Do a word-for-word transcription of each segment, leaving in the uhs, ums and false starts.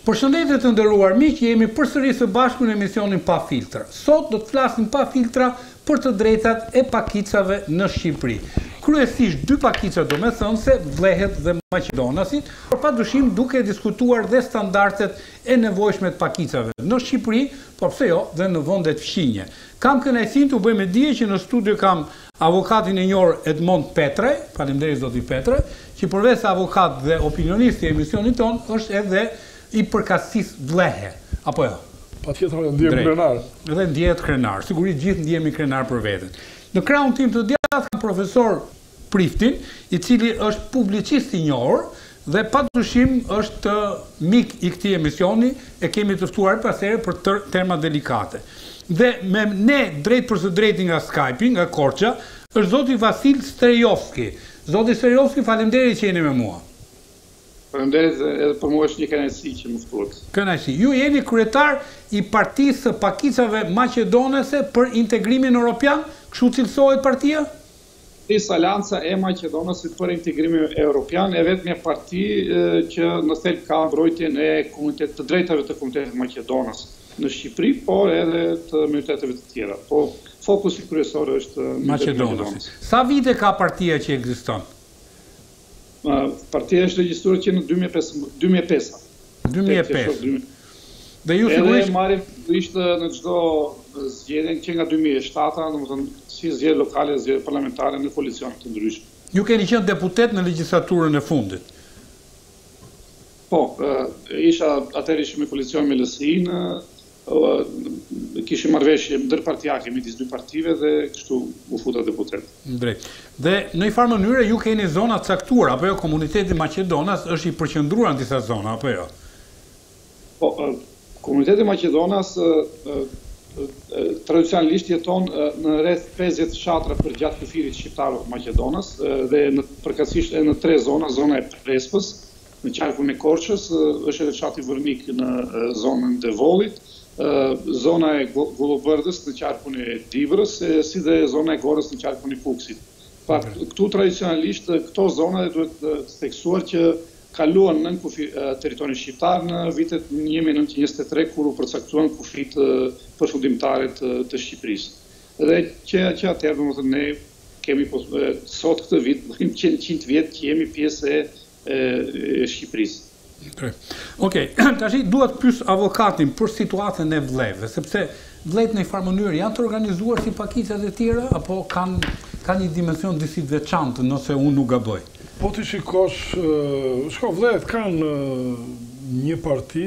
Përshëndetje të nderuar miq, jemi përsëri së bashku në emisionin Pa Filtra. Sot do të flasim pa filtra për të drejtat e pakicave në Shqipëri. Kryesisht dy pakica do me thënë se Vllehet dhe Maqedonasit, por padyshim duke diskutuar dhe standardet e nevojshme të pakicave në Shqipëri, por pse jo dhe në vendet fqinje. Kam kënaqësinë të bëj me dije që në studio kam avokatin e njohur Edmond Petraj, faleminderit zoti Petraj, që përveç se avokat dhe opinionist i emisionit ton, është edhe i përkatësisë Vllehe, apo jo? Patjetër ndjem krenar. Edhe ndjehet krenar, sigurisht gjithë ndjehemi krenar për veten. Në krahun tim të djathtë kam profesor Priftin, i cili është publicist i njohur dhe padyshim është mik i këtij emisioni, e kemi të ftuar pas here për tër tema delikate. Dhe me ne drejt për së drejti nga Skype, nga Korça, është zoti Vasil Strejovski. Zoti Strejovski, faleminderit që jeni me mua. Faleminderit edhe për mua është një kënaqësi që më ftuat. Kënaqësi. Ju jeni kryetar i Partisë së Pakicave Maqedonase për Integrimin Evropian, kështu cilësohet partia? Partisë Alanca e Maqedonasit për Integrimin Evropian, e vetmja parti që në thelb ka mbrojtjen e komunitet të drejtave të komunitetit Maqedonas në Shqipëri, por edhe të minoriteteve të tjera. Po fokusi kryesor është Maqedonasi. Sa vite ka partia që ekziston? Partia është regjistruar që në dy mijë e pesë. dy mijë e pesë. Dhe ju sigurisht edhe marrim ishte në çdo zgjedhje që nga dy mijë e shtatë, domethënë si zgjedhje lokale, zgjedhje parlamentare në koalicione të ndryshme. Ju keni qenë deputet në legjislaturën e fundit. Po, isha atëherë ishim në koalicion me L S I-n, kishim marrëveshje ndërpartijake midis dy partive dhe kështu u futa deputet. Drejt. Dhe në një farë mënyrë ju keni zona caktuar, apo jo, komuniteti Maqedonas është i përqendruar në disa zona, apo jo? Po, komuniteti Maqedonas tradicionalisht jeton në rreth pesëdhjetë fshatra për gjatë kufirit shqiptar Maqedonas dhe në përkatësisht e në tre zona, zona e Prespës, në qarkun e Korçës, është edhe fshati Vërmik në zonën e Devollit, zona e Gullobërdës në qarkun e Divrës, si dhe zona e Gorës në qarkun e Kuksit. Pra, këtu tradicionalisht këto zona duhet theksuar që kaluan nën kufi territorin shqiptar në vitet një mijë e nëntëqind e njëzet e tre kur u përcaktuan kufit përfundimtare të Shqipërisë. Dhe që që atëherë domethënë ne kemi sot këtë vit, kemi qind vjet që jemi pjesë e Shqipërisë. Okej, tash duhet pyes avokatin për situatën e vllejve, sepse vllejt në një farë mënyrë janë të organizuar si pakicat e tjera apo kanë kanë një dimension disi të veçantë, nëse unë nuk gaboj. Po ti shikosh, shko vllejt kanë një parti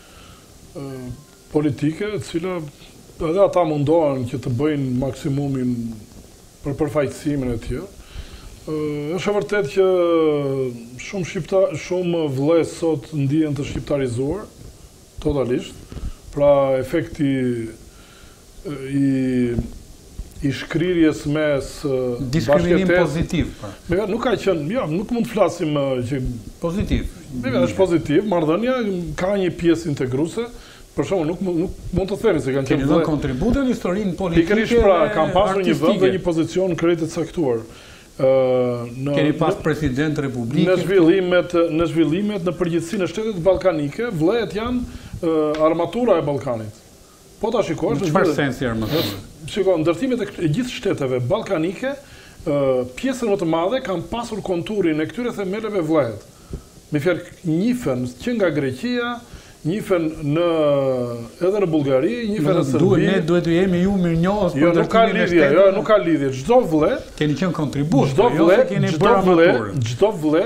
politike, e cila edhe ata mundohen që të bëjnë maksimumin për përfaqësimin e tij. Është e vërtet që shumë shqiptar, shumë vëllezër sot ndihen të shqiptarizuar totalisht. Pra efekti i i shkrirjes mes diskriminim pozitiv. Me nuk ka qenë, jo, nuk mund të flasim që pozitiv. Me është pozitiv, marrëdhënia ka një pjesë integruese. Për shembull, nuk nuk mund të themi se kanë qenë dhënë kontribute në historinë politike. Pikërisht pra, kanë pasur një vend dhe një pozicion krejt të caktuar. Në, Keni pas në, president republike? Në zhvillimet, në zhvillimet në përgjithësi në shtetet balkanike, vllejt janë uh, armatura e Ballkanit. Po ta shikosh, në çfarë sensi armatura? Shikoj, ndërtimet e gjithë shteteve balkanike, uh, pjesën më të madhe kanë pasur konturin e këtyre themeleve vllejt. Me fjalë njihen që nga Greqia, njihen në edhe në Bullgari, njihen në Serbi. Ne duhet të jemi ju mirënjohës për jo, nuk ka lidhje, jo, nuk ka lidhje. Çdo vëlle keni qenë kontribut, çdo jo se keni bërë armaturë. Çdo vëlle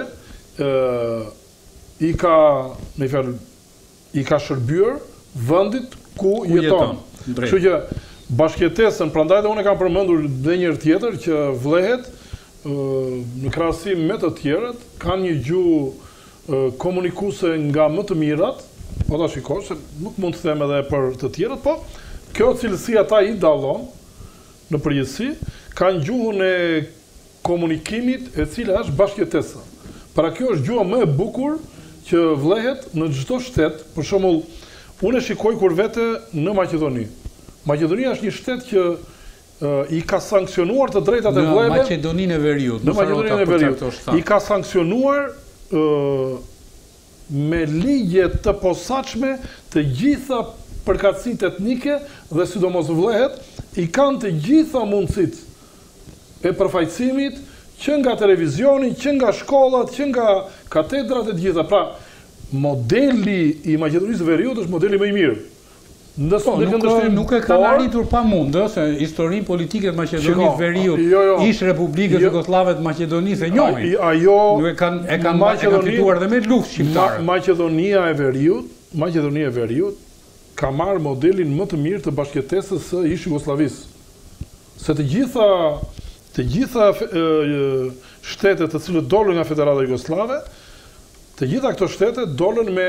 i ka, me fjalë, i ka shërbyer vendit ku, ku jeton. Kështu që bashkëjetesën, prandaj dhe unë kam përmendur edhe një herë tjetër që vëllehet në krahasim me të tjerët kanë një gjuhë komunikuese nga më të mirat. Po ta shikosh, nuk mund të them edhe për të tjerët, po kjo cilësi ata i dallon në përgjithësi, kanë gjuhën e komunikimit e cila është bashkëjetesa. Pra kjo është gjuha më e bukur që vllehet në çdo shtet. Për shembull, unë e shikoj kur vete në Maqedoni. Maqedonia është një shtet që uh, i ka sankcionuar të drejtat e vllejve. Në Maqedoninë e Veriut. Në Maqedoninë e Veriut. I ka sankcionuar uh, me ligje të posaçme të gjitha përkatësitë etnike dhe sidomos vlehet, i kanë të gjitha mundësitë e përfaqësimit që nga televizioni, që nga shkollat, që nga katedrat e të gjitha. Pra, modeli i Maqedonisë Veriut është modeli më i mirë. Po, nuk, nuk e kanë arritur pa mundë, se historinë politike të Maqedonisë Veriut, jo, jo, ish Republikës jo, Jugoslave të Maqedonisë e njohin. Ajo, nuk e kanë e kanë kanë fituar dhe me luftë shqiptare. Maqedonia e Veriut, Maqedonia e Veriut ka marrë modelin më të mirë të bashkëtesës së ish Jugosllavisë. Se të gjitha të gjitha e, shtetet të cilët dolën nga Federata Jugoslave, të gjitha këto shtete dolën me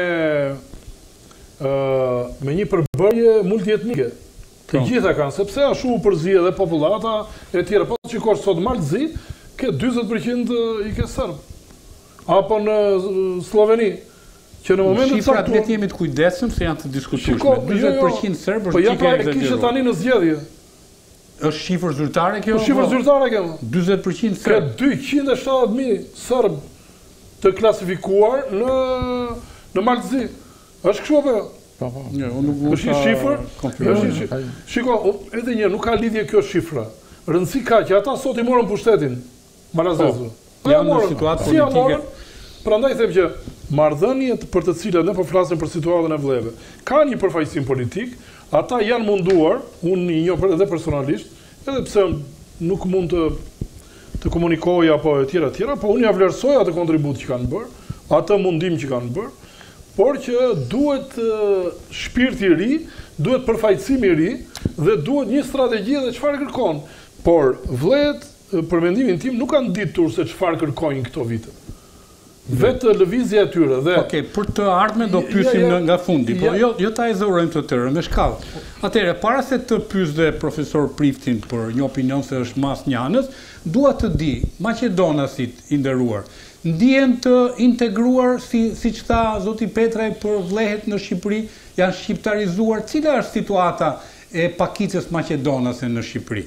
Uh, me një përbërje multietnike. Të no. gjitha kanë, sepse ashtu u përzi edhe popullata e tjera. Po që kosh sot Maltëzi, ke dyzet përqind i ke sërb. Apo në Sloveni, që në momentet shifrat le të jemi të kujdesshëm se janë të diskutueshme. dyzet përqind sërb është çike. Po ja pra kishte tani në zgjedhje. Është shifër zyrtare kjo? Është shifër zyrtare kjo. dyzet përqind sërb. Ka dyqind e shtatëdhjetë mijë sërb të klasifikuar në në Maltëzi. Është kështu apo? Po, po. Jo, unë nuk mund ta konfirmoj. Shiko, edhe një nuk ka lidhje kjo shifra. Rëndësi ka që ata sot i morën pushtetin Marazezë. Po, janë në situatë si politike. Prandaj them që marrëdhëniet për të cilat ne po flasim për situatën e vleve, ka një përfaqësim politik, ata janë munduar, unë i njoh edhe personalisht, edhe pse nuk mund të të komunikoj apo e tjera tjera, po unë ja vlerësoj atë kontribut që kanë bërë, atë mundim që kanë bërë. Por që duhet shpirti i ri, duhet përfaqësimi i ri dhe duhet një strategji dhe çfarë kërkon. Por vllet, për mendimin tim, nuk kanë ditur se çfarë kërkojnë këto vite. Vetë lëvizja e tyre dhe Okej, për të ardhmen do pyesim ja, ja, nga fundi, po ja, jo jo ta ezorojmë të tërë me shkallë. Atëherë, para se të pyes dhe profesor Priftin për një opinion se është mas njanës, dua të di, maqedonasit i nderuar, ndihen të integruar, si siç tha zoti Petraj për vlehet në Shqipëri, janë shqiptarizuar. Cila është situata e pakicës maqedonase në Shqipëri?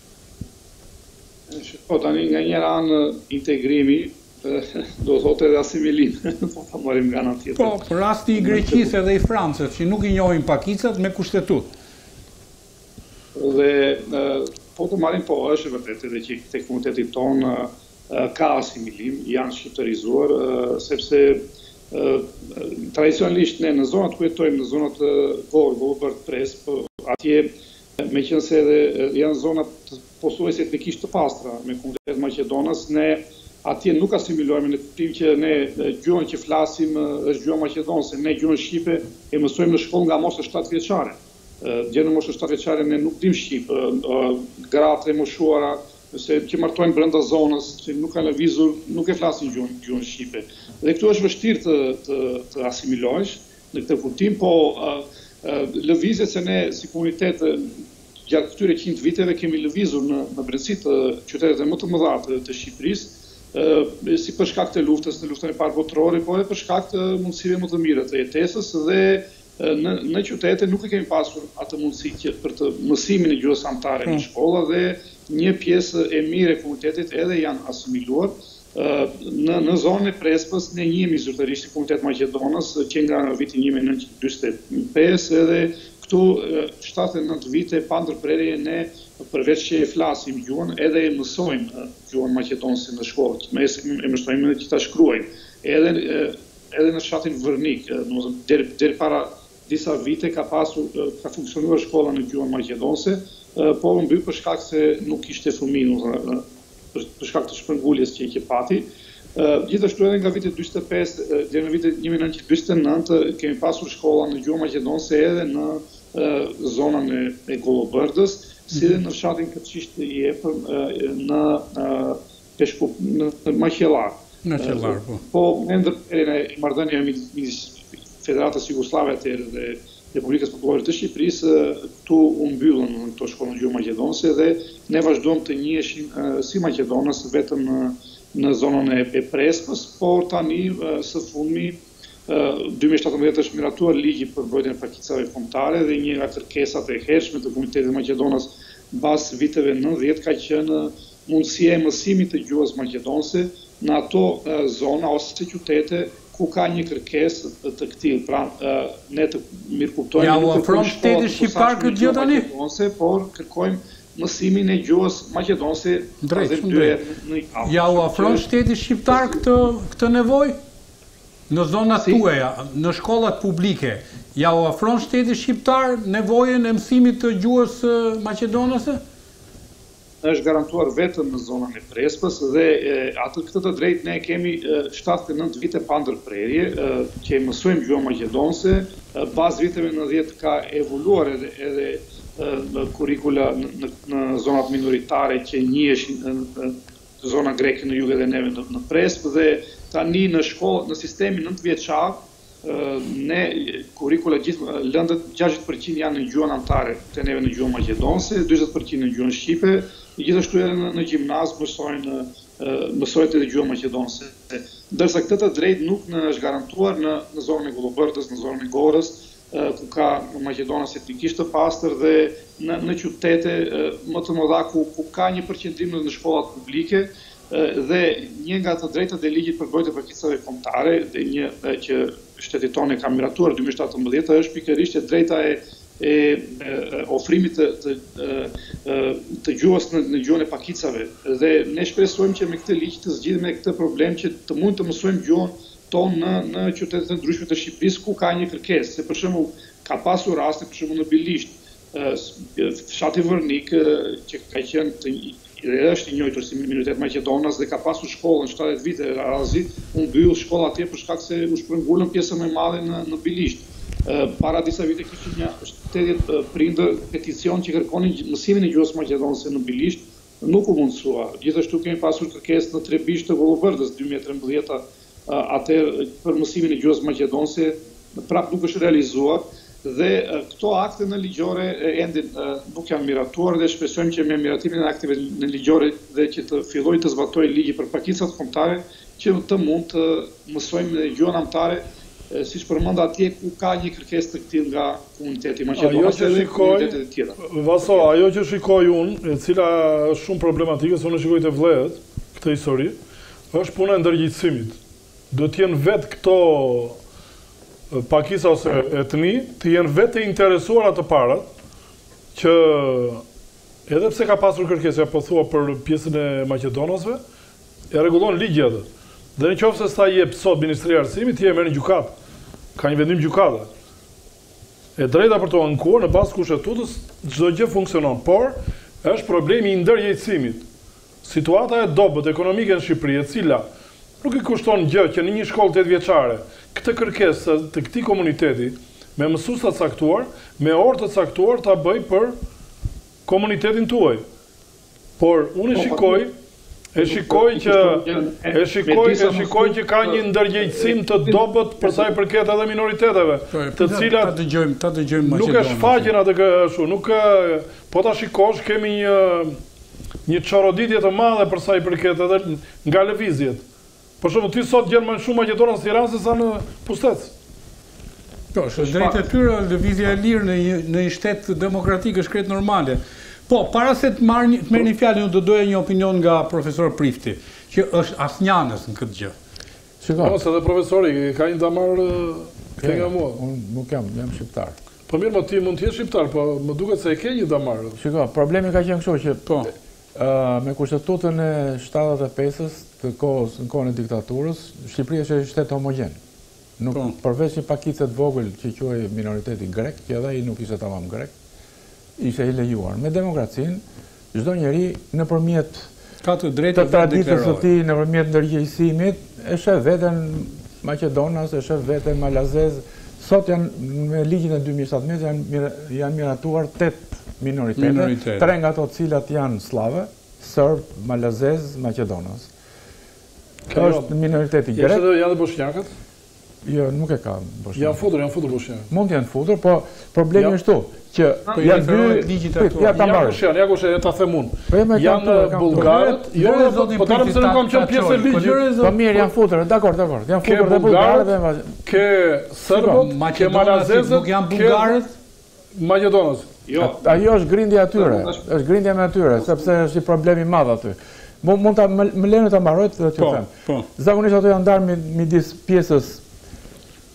Po, tani nga njëra anë integrimi, do thotë edhe asimilim, po ta marrim nga ana tjetër. Po, për rasti i Greqisë edhe i Francës, që nuk i njohin pakicat me kushtetut. Dhe po të marrim, po, është vërtet edhe që tek komuniteti tonë ka asimilim, janë shqiptarizuar, sepse tradicionalisht ne në zonat ku jetojmë, në zonat Vogël, Vogël Presp, atje me qenë se edhe janë zonat pothuajse etnikisht të pastra me komunitetin Maqedonas, ne atje nuk asimilohemi në kuptim që ne gjuhën që flasim është gjuha maqedonase, ne gjuhën shqipe e mësojmë në shkollë nga moshë shtatë vjeçare. Dje në moshë shtatë vjeçare ne nuk dim shqip, gratë e moshuara se që martojnë brenda zonës, që nuk kanë lëvizur, nuk e flasin gjuhën, gjuhën shqipe. Dhe këtu është vështirë të, të, të asimilohesh në këtë kuptim, po lëvizjet se ne si komunitet gjatë këtyre qind viteve kemi lëvizur në, në brendësi të qyteteve më të mëdha të, të Shqipërisë, si për shkak të luftës, në luftën e parë botërore, po edhe për shkak të mundësive më të mira të jetesës dhe në, në qytete nuk e kemi pasur atë mundësi që për të mësimin e gjuhës anëtare në shkolla dhe një pjesë e mirë e komunitetit edhe janë asimiluar. Në, në zonën e Prespës ne njihemi zyrtarisht si komunitet Maqedonës që nga vitin një mijë nëntëqind e dyqindëdhjetë e pesë edhe këtu shtatëdhjetë e nëntë vite pa ndërprerje ne përveç që e flasim gjuhën edhe e mësojmë gjuhën maqedonase në shkollë, me e mësojmë që ta shkruajmë. Edhe edhe në fshatin Vërnik, deri deri para disa vite ka pasur ka funksionuar shkolla në gjuhën maqedonase, po u mbyll për shkak se nuk kishte fëmijë, për shkak të shpërnguljes që i ke pati. Gjithashtu edhe nga viti dyqindëdhjetë e pesë deri në vitin një mijë nëntëqind e dyqindëdhjetë e nëntë kemi pasur shkolla në gjuhën maqedonase edhe në zonën e Gollobërdës, si dhe në fshatin Kërçisht i Epër në Peshkup, në Maqellar. Në Maqellar, po. Po, në ndërprerjen e marrëdhënieve midis Federatës Jugoslave dhe Republikës Popullore të Shqipërisë, këtu u mbyllën në këto shkolla në gjuhën maqedonase dhe ne vazhdojmë të njiheshim si maqedonës vetëm në, në zonën e Prespës, por tani së fundmi dy mijë e shtatëmbëdhjetë është miratuar ligji për mbrojtjen e pakicave kombëtare dhe një nga kërkesat e hershme të komunitetit Maqedonas mbas viteve nëntëdhjetë ka qenë mundësia e mësimit të gjuhës maqedonase në ato zona ose qytete ku ka një kërkesë të këtij, pra ne të mirë kuptojmë. Ja u ofron shteti shqiptar këtë gjë tani? Por kërkojmë mësimin e gjuhës maqedonse drejt dy në ja u ofron shteti shqiptar këtë këtë nevojë në zonat tuaja, në shkollat publike. Ja u ofron shteti shqiptar nevojën e mësimit të gjuhës maqedonase? Është garantuar vetëm në zonën e Prespës dhe atë këtë të drejtë ne kemi shtatëdhjetë e nëntë vite pa ndërprerje që mësojmë gjuhën maqedonse, pas viteve nëntëdhjetë ka evoluar edhe edhe kurikula në, në zonat minoritare që njiheshin në zona greke në jug edhe neve në Prespë dhe tani në shkollë, në sistemin nëntëvjeçar, ne kurikula gjithë lëndët gjashtëdhjetë përqind janë në gjuhën anëtare të neve në gjuhën maqedonse, dyzet përqind në gjuhën shqipe, gjithashtu edhe në, në gjimnaz mësojnë mësojnë edhe gjuhën maqedonse. Ndërsa këtë të drejtë nuk në është garantuar në, në zonën e Gullobërdës, në zonën e Gorës, ku ka maqedonës etnikisht të pastër dhe në, në qytete më të mëdha ku, ku ka një përqendrim në shkollat publike dhe një nga të drejtat e ligjit për mbrojtje të pakicave kombëtare dhe një që shteti tonë ka miratuar dy mijë e shtatëmbëdhjetë është pikërisht e drejta e e ofrimit të, të, të gjuhës në, në gjuhën e pakicave dhe ne shpresojmë që me këtë ligj të zgjidhim me këtë problem që të mund të mësojmë gjuhën tonë në, në qytetet e ndryshme të Shqipërisë ku ka një kërkesë, se për shembull ka pasur raste për shembull në Bilisht, fshati Vërnik që ka qenë të, dhe është i njohur si minoritet maqedonas dhe ka pasur shkollën shtatëdhjetë vite razi, u mbyll shkolla atje për shkak se u shpërngulën pjesën më e madhe në, në Bilisht. Para disa vite kishte një shtedhjetë prindër peticion që kërkonin mësimin e gjuhës maqedonse në Bilisht, nuk u mundsua. Gjithashtu kemi pasur kërkesë në Trebisht të Gullobërdës dy mijë e trembëdhjetë atëherë për mësimin e gjuhës maqedonse, prapë nuk është realizuar dhe këto akte në ligjore ende nuk janë miratuar dhe shpresojmë që me miratimin e akteve në ligjore dhe që të fillojë të zbatojë ligji për pakicat kombëtare që të mund të mësojmë gjuhën anëtare siç përmend atje ku ka një kërkesë të tillë nga komuniteti maqedonas dhe komunitetet e tjera. Vaso, ajo që shikoj unë, e cila është shumë problematike, se unë shikoj të vlehet këtë histori, është puna e ndërgjegjësimit. Do të jenë vetë këto pakisa ose etni, të jenë vetë të interesuara të parat, që edhe pse ka pasur kërkesë, po thua për pjesën e maqedonasve, e rregullon ligji atë. Dhe në qoftë se s'ta jep sot Ministria e Arsimit, ti e merr në gjykatë. Ka një vendim gjykate. E drejta për të ankuar në bazë kushtetues, çdo gjë funksionon, por është problemi i ndërgjegjësimit. Situata e dobët ekonomike në Shqipëri, e cila nuk i kushton gjë që në një shkollë tetëvjeçare, këtë kërkesë të këtij komuniteti me mësues të caktuar, me orë të caktuar ta bëj për komunitetin tuaj. Por unë shikoj E shikoj që e shikoj e shikoj që ka një ndërgjegjësim të dobët për sa i përket edhe minoriteteve, të cilat ta dëgjojmë, ta dëgjojmë nuk e shfaqen atë kështu, nuk po ta shikosh kemi një një çoroditje të madhe për sa i përket edhe nga lëvizjet. Për shembull ti sot gjen më shumë maqedonas në Tiranë se sa në Pustet. Po, është drejtë e tyre lëvizja e lirë në një në një shtet demokratik është krejt normale. Po, para se të marrë një, të merr një fjalë, unë do doja një opinion nga profesor Prifti, që është asnjanës në këtë gjë. Shikoj. Ose edhe profesori ka një damar ke nga mua. Unë nuk jam, jam shqiptar. Po mirë, mo ti mund të jesh shqiptar, po më duket se e ke një damar. Shikoj, problemi ka qenë kështu që po uh, me kushtetutën e shtatëdhjetë e pesës të kohës në kohën e diktaturës, Shqipëria është një shtet homogjen. Nuk po. Përveç një pakicë të vogël që quhej minoriteti grek, që edhe ai nuk ishte tamam grek. Ishte i lejuar. Me demokracinë, çdo njeri nëpërmjet ka të drejtë të traditës së tij, nëpërmjet ndërgjegjësimit, e sheh veten maqedonas, e sheh veten malazez. Sot janë me ligjin e dy mijë e shtatëmbëdhjetë janë janë miratuar tetë minoritete, Minoritete. tre nga ato të cilat janë slave, serb, malazez, maqedonas. Ka është minoriteti grek. Janë edhe bosnjakët? Jo, nuk e ka bosnjakët. Janë futur, janë futur bosnjakët. Mund të janë futur, po problemi është këtu që po janë dy ligjit ato. Ja ta marrë. Janë, ja kush e ta them unë. Po janë bullgarët, jo, po ta se nuk kam qenë pjesë e ligjit. Po mirë, janë futur, dakor, dakor. Janë futur dhe bullgarët dhe ke serbët, ke malazezët, nuk janë bullgarët, maqedonës. Jo. Ajo është grindja atyre, është grindja me atyre, sepse është një problem i madh aty. Mund ta më lënë ta mbaroj të të them. Zakonisht ato janë ndarë midis pjesës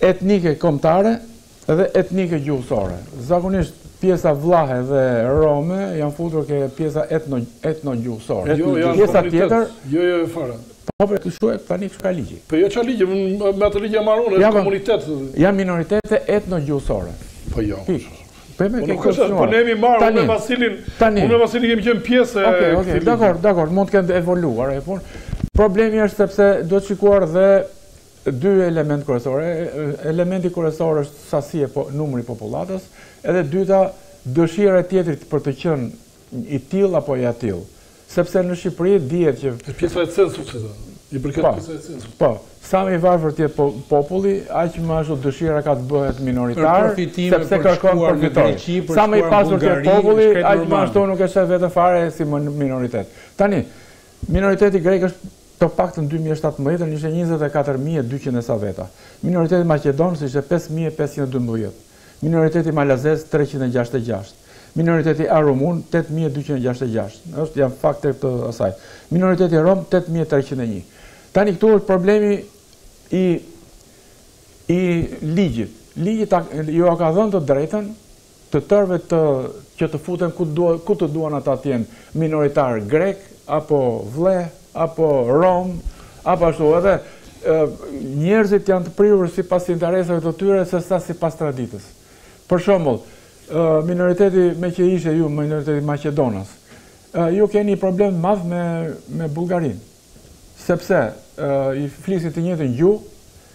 etnike kombëtare dhe etnike gjuhësore. Zakonisht pjesa vlahe dhe rome janë futur ke pjesa etno etno gjuhësore. Jo, pjesa tjetër, jo, jo, fare. Po për kështu tani ka ligji. Po jo çfarë ligji, me atë ligj marrone, është komunitet. Janë minoritete etno gjuhësore. Po jo. Po me ke Po ne jemi marrë me Vasilin. Unë me Vasilin kemi qenë pjesë. Okej, okej, dakor, dakor, mund të kenë evoluar e punë. Problemi është sepse duhet shikuar dhe dy element kryesore. Elementi kryesor është sasia po numri i popullatës, edhe dyta dëshira e tjetrit për të qenë i tillë apo i atill. Sepse në Shqipëri dihet që pjesa e censusit, i përket pjesa e censusit. Po, sa më i varfër të jetë populli, aq më ashtu dëshira ka të bëhet minoritar, sepse kërkon përfitoj. Sa më i pasur të jetë populli, aq më ashtu nuk e sheh vetëm fare si minoritet. Tani, minoriteti grek është të paktën dy mijë e shtatëmbëdhjetë ishte njëzet e katër mijë e dyqind e sa veta. Minoriteti maqedon ishte pesë mijë e pesëqind e dymbëdhjetë. Minoriteti malazez treqind e gjashtëdhjetë e gjashtë. Minoriteti arumun tetë mijë e dyqind e gjashtëdhjetë e gjashtë. Është janë fakte të asaj. Minoriteti rom tetë mijë e treqind e një. Tani këtu është problemi i i ligjit. Ligji ju ka dhënë të drejtën të tërëve të që të futen ku do ku të duan ata të jenë minoritar grek apo vlle apo rom apo ashtu edhe njerëzit janë të prirur sipas interesave të tyre se sa sipas traditës. Për shembull, minoriteti me që ishe ju, minoriteti Maqedonas, ju keni problem madh me, me Bullgarin, sepse i flisit të njëjtën gjuhë,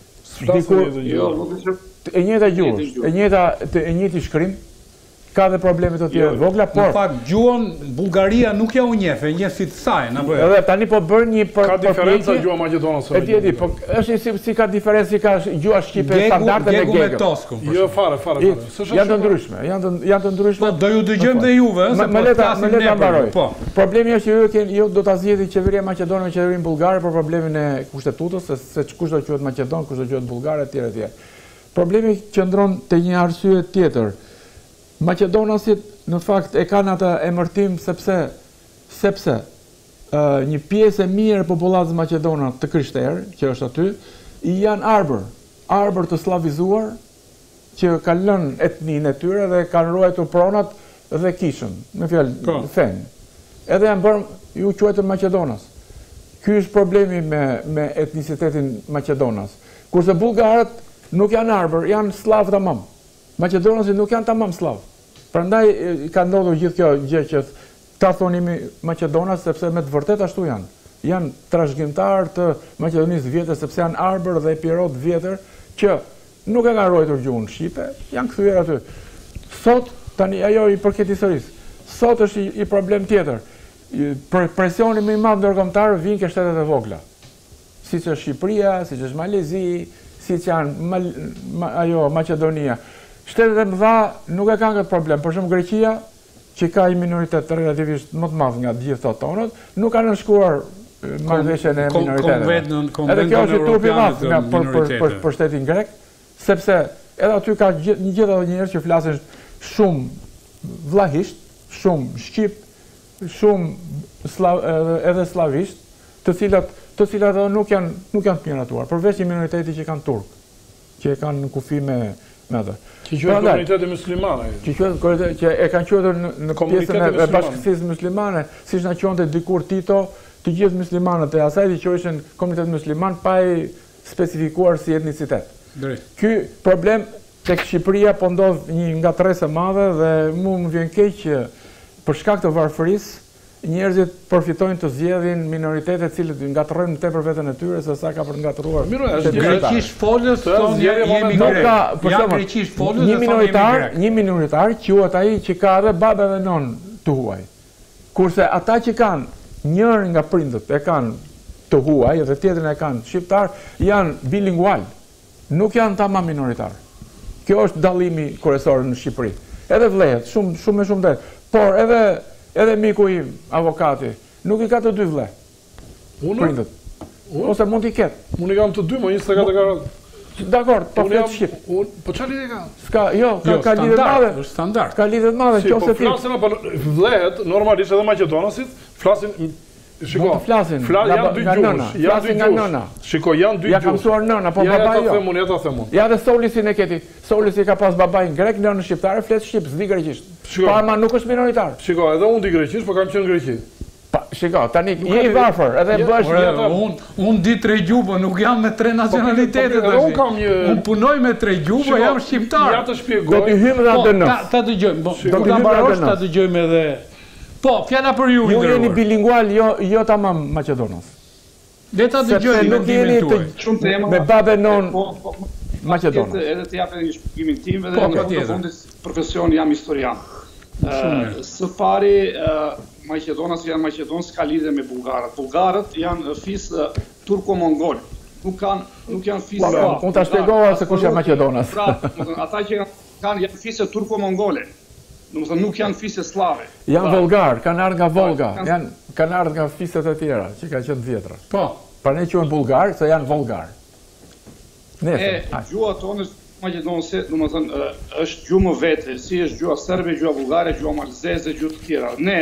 e njëjta gjuhë, e njëjta e njëjti shkrim, ka dhe probleme të tjera vogla, por në fakt gjuhën Bullgaria nuk ja u njeh, e njeh si të saj, apo jo. Edhe tani po bën një për ka diferenca gjuha maqedonase. E di, po është si si ka diferencë si ka gjuha shqipe standarde me gegë. Jo, fare, fare, fare. Janë të ndryshme, janë të janë të ndryshme. Po do ju dëgjojmë dhe juve, se po flasim ne mbaroj. Po. Problemi është që ju keni ju do ta zgjidhni qeveria maqedone me qeverinë bullgare për problemin e kushtetutës, se kush do quhet Maqedon, kush do quhet bullgar etj etj. Problemi qëndron te një arsye tjetër. Maqedonasit në fakt e kanë atë emërtim sepse sepse uh, një pjesë e mirë e popullatës maqedone të krishterë që është aty i janë arbër, arbër të slavizuar që kanë lënë etninë e tyre dhe kanë ruajtur pronat dhe kishën, me fjalë fen. Edhe janë bërë ju quajtur Maqedonas. Ky është problemi me me etnicitetin Maqedonas. Kurse bullgarët nuk janë arbër, janë slav tamam. Maqedonasit nuk janë tamam slav. Prandaj ka ndodhur gjithë kjo gjë që ta thonimi Maqedonas sepse me të vërtetë ashtu janë. Janë trashëgimtar të Maqedonisë vjetër sepse janë arbër dhe epirot vjetër që nuk e kanë ruajtur gjuhën shqipe, janë kthyer aty. Sot tani ajo i përket historisë. Sot është i, i problem tjetër. Presioni më i madh ndërkombëtar vjen ke shtetet e vogla. Siç është Shqipëria, siç është Malezi, siç janë Mal, ma, ajo Maqedonia. Shtetet e mëdha nuk e kanë këtë problem. Për shembull Greqia, që ka një minoritet relativisht më të madh nga të gjitha tonët, nuk kanë nënshkruar marrëveshjen e minoriteve. Edhe kjo është turpi i madh nga për për për, për shtetin grek, sepse edhe aty ka një gjithë njerëz që flasin shumë vllahisht, shumë shqip, shumë slav, edhe slavisht, të cilat të cilat nuk janë nuk janë të miratuar, përveç një minoriteti që kanë turk, që e kanë në kufi me me atë. Që quhet komuniteti muslimane. Që quhet që e kanë quajtur në, në pjesën e bashkësisë muslimane, siç na quante dikur Tito, të gjithë muslimanët e asaj që quheshin komunitet musliman pa i specifikuar si etnicitet. Drejt. Ky problem tek Shqipëria po ndodh një ngatresë e madhe dhe mua më vjen keq që për shkak të varfërisë njerëzit përfitojnë të zgjedhin minoritete të cilët ngatrojnë tepër veten e tyre se sa ka për të ngatruar. Mirë, është greqisht folës thonë jemi grek. Ja greqisht folës një minoritar, një minoritar quhet ai që ka edhe babë dhe non të huaj. Kurse ata që kanë njërin nga prindët e kanë të huaj dhe tjetrin e kanë shqiptar, janë bilingual. Nuk janë tamam minoritar. Kjo është dallimi kryesor në Shqipëri. Edhe vlehet, shumë shumë më shumë drejt. Por edhe Edhe miku im, avokati, nuk i ka të dy vëlle. Unë? Prindët. Ose mund t'i ketë. Unë i kam të dy, më një s'ka të garant. Dakor, po flet shqip. Po çfarë lidhje ka? S'ka, jo, ka, ka lidhje të madhe. Është standard. Ka lidhje të madhe, si, nëse po flasin apo vëllet, normalisht edhe maqedonasit, flasin Shiko, flasin janë dy gjuhësh, janë dy gjuhësh. Shiko, janë dy gjuhësh. Ja kam mësuar nëna, po baba jo. Ja ta them unë, ja ta them unë. Ja dhe Solisin e keti. Solisi ka pas babajin grek, nënën shqiptare, flet shqip, s'di greqisht. Pa ma nuk është minoritar. Shiko, edhe unë di greqisht, po kam qenë në Greqi. Shiko, tani je i varfër, edhe bësh unë di tre gjuhë, nuk jam me tre nacionalitetet. Unë kam një Unë punoj me tre gjuhë, jam shqiptar. Ja të shpjegoj. Do t'i hymë dhe atë në. Ta dëgjojmë, do t'i mbarosh, ta dëgjojmë edhe. Po, fjala për ju. Ju jeni bilingual, jo tamam Maqedonas. Le ta dëgjojmë mendimin tuaj. Shumë tema. Me babë non Maqedonas. Edhe të japë një shpjegimin tim edhe në fundit profesion jam historian. Së pari Maqedonas janë Maqedonë s'ka lidhje me bulgarët. Bulgarët janë fisë turko-mongol. Nuk kanë nuk janë fisë. Unë ta shpjegova se kush janë Maqedonas. Ata që kanë janë fisë turko-mongole. Domethënë nuk janë fisë slave. Janë volgar, kanë ardhur nga Volga, janë kanë ardhur nga fiset e tjera që kanë qenë vjetra. Po, pra ne quhen bulgar se janë volgar. Ne gjuha tonë maqedonse, domethënë është gjuhë vete, si është gjuha serbe, gjuha bullgare, gjuha malzeze, gjuhë të tjera. Ne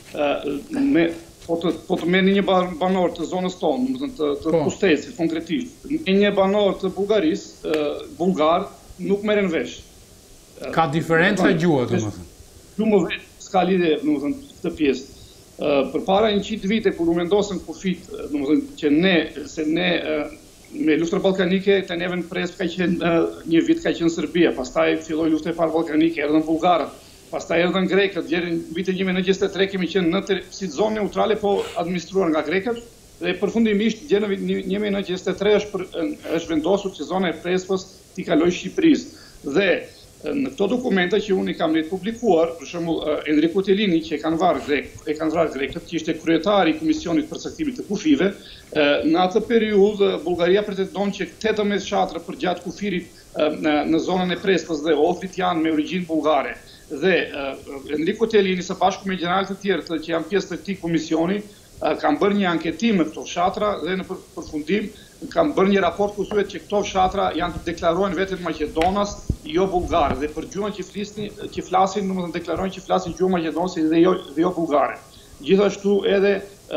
me po të po të merrni një banor të zonës tonë, domethënë të të Pustesit konkretisht. Një banor të Bullgarisë, bulgar nuk merren vesh. Ka diferenca gjuha, domethënë. Gjuhë vetë s'ka lidhje, domethënë këtë pjesë. Përpara njëqind vite kur u vendosën kufit, domethënë që ne se ne me luftën ballkanike te neve në pres ka qenë një vit ka qenë Serbia, pastaj filloi lufta e parë ballkanike, erdhën bullgarët, pastaj erdhën grekët, deri në vitin një mijë nëntëqind e gjashtëdhjetë e tre kemi qenë në si zonë neutrale po administruar nga grekët dhe përfundimisht deri në një mijë nëntëqind e gjashtëdhjetë e tre është është vendosur që zona e Prespës t'i kalojë Shqipërisë. Dhe në këto dokumenta që unë i kam letë publikuar, për shembull Enrico Tellini që e kanë varë grek, e kanë vrarë grekët, që ishte kryetari i Komisionit Përcaktimit të Kufive, në atë periudhë Bullgaria pretendon që tetëmbëdhjetë shatra përgjatë kufirit në zonën e Prespës dhe Ohrit janë me origjinë bullgare. Dhe Enrico Tellini së bashku me gjeneralët e tjerë që janë pjesë të këtij komisioni kanë bërë një anketim me këto fshatra dhe në përfundim kanë bërë një raport ku thuhet që këto fshatra janë të deklarohen veten Maqedonas, jo bullgare, dhe për gjuhën që flisin, që flasin, domethënë deklarojnë që flasin gjuhën maqedonase dhe jo dhe jo bullgare. Gjithashtu edhe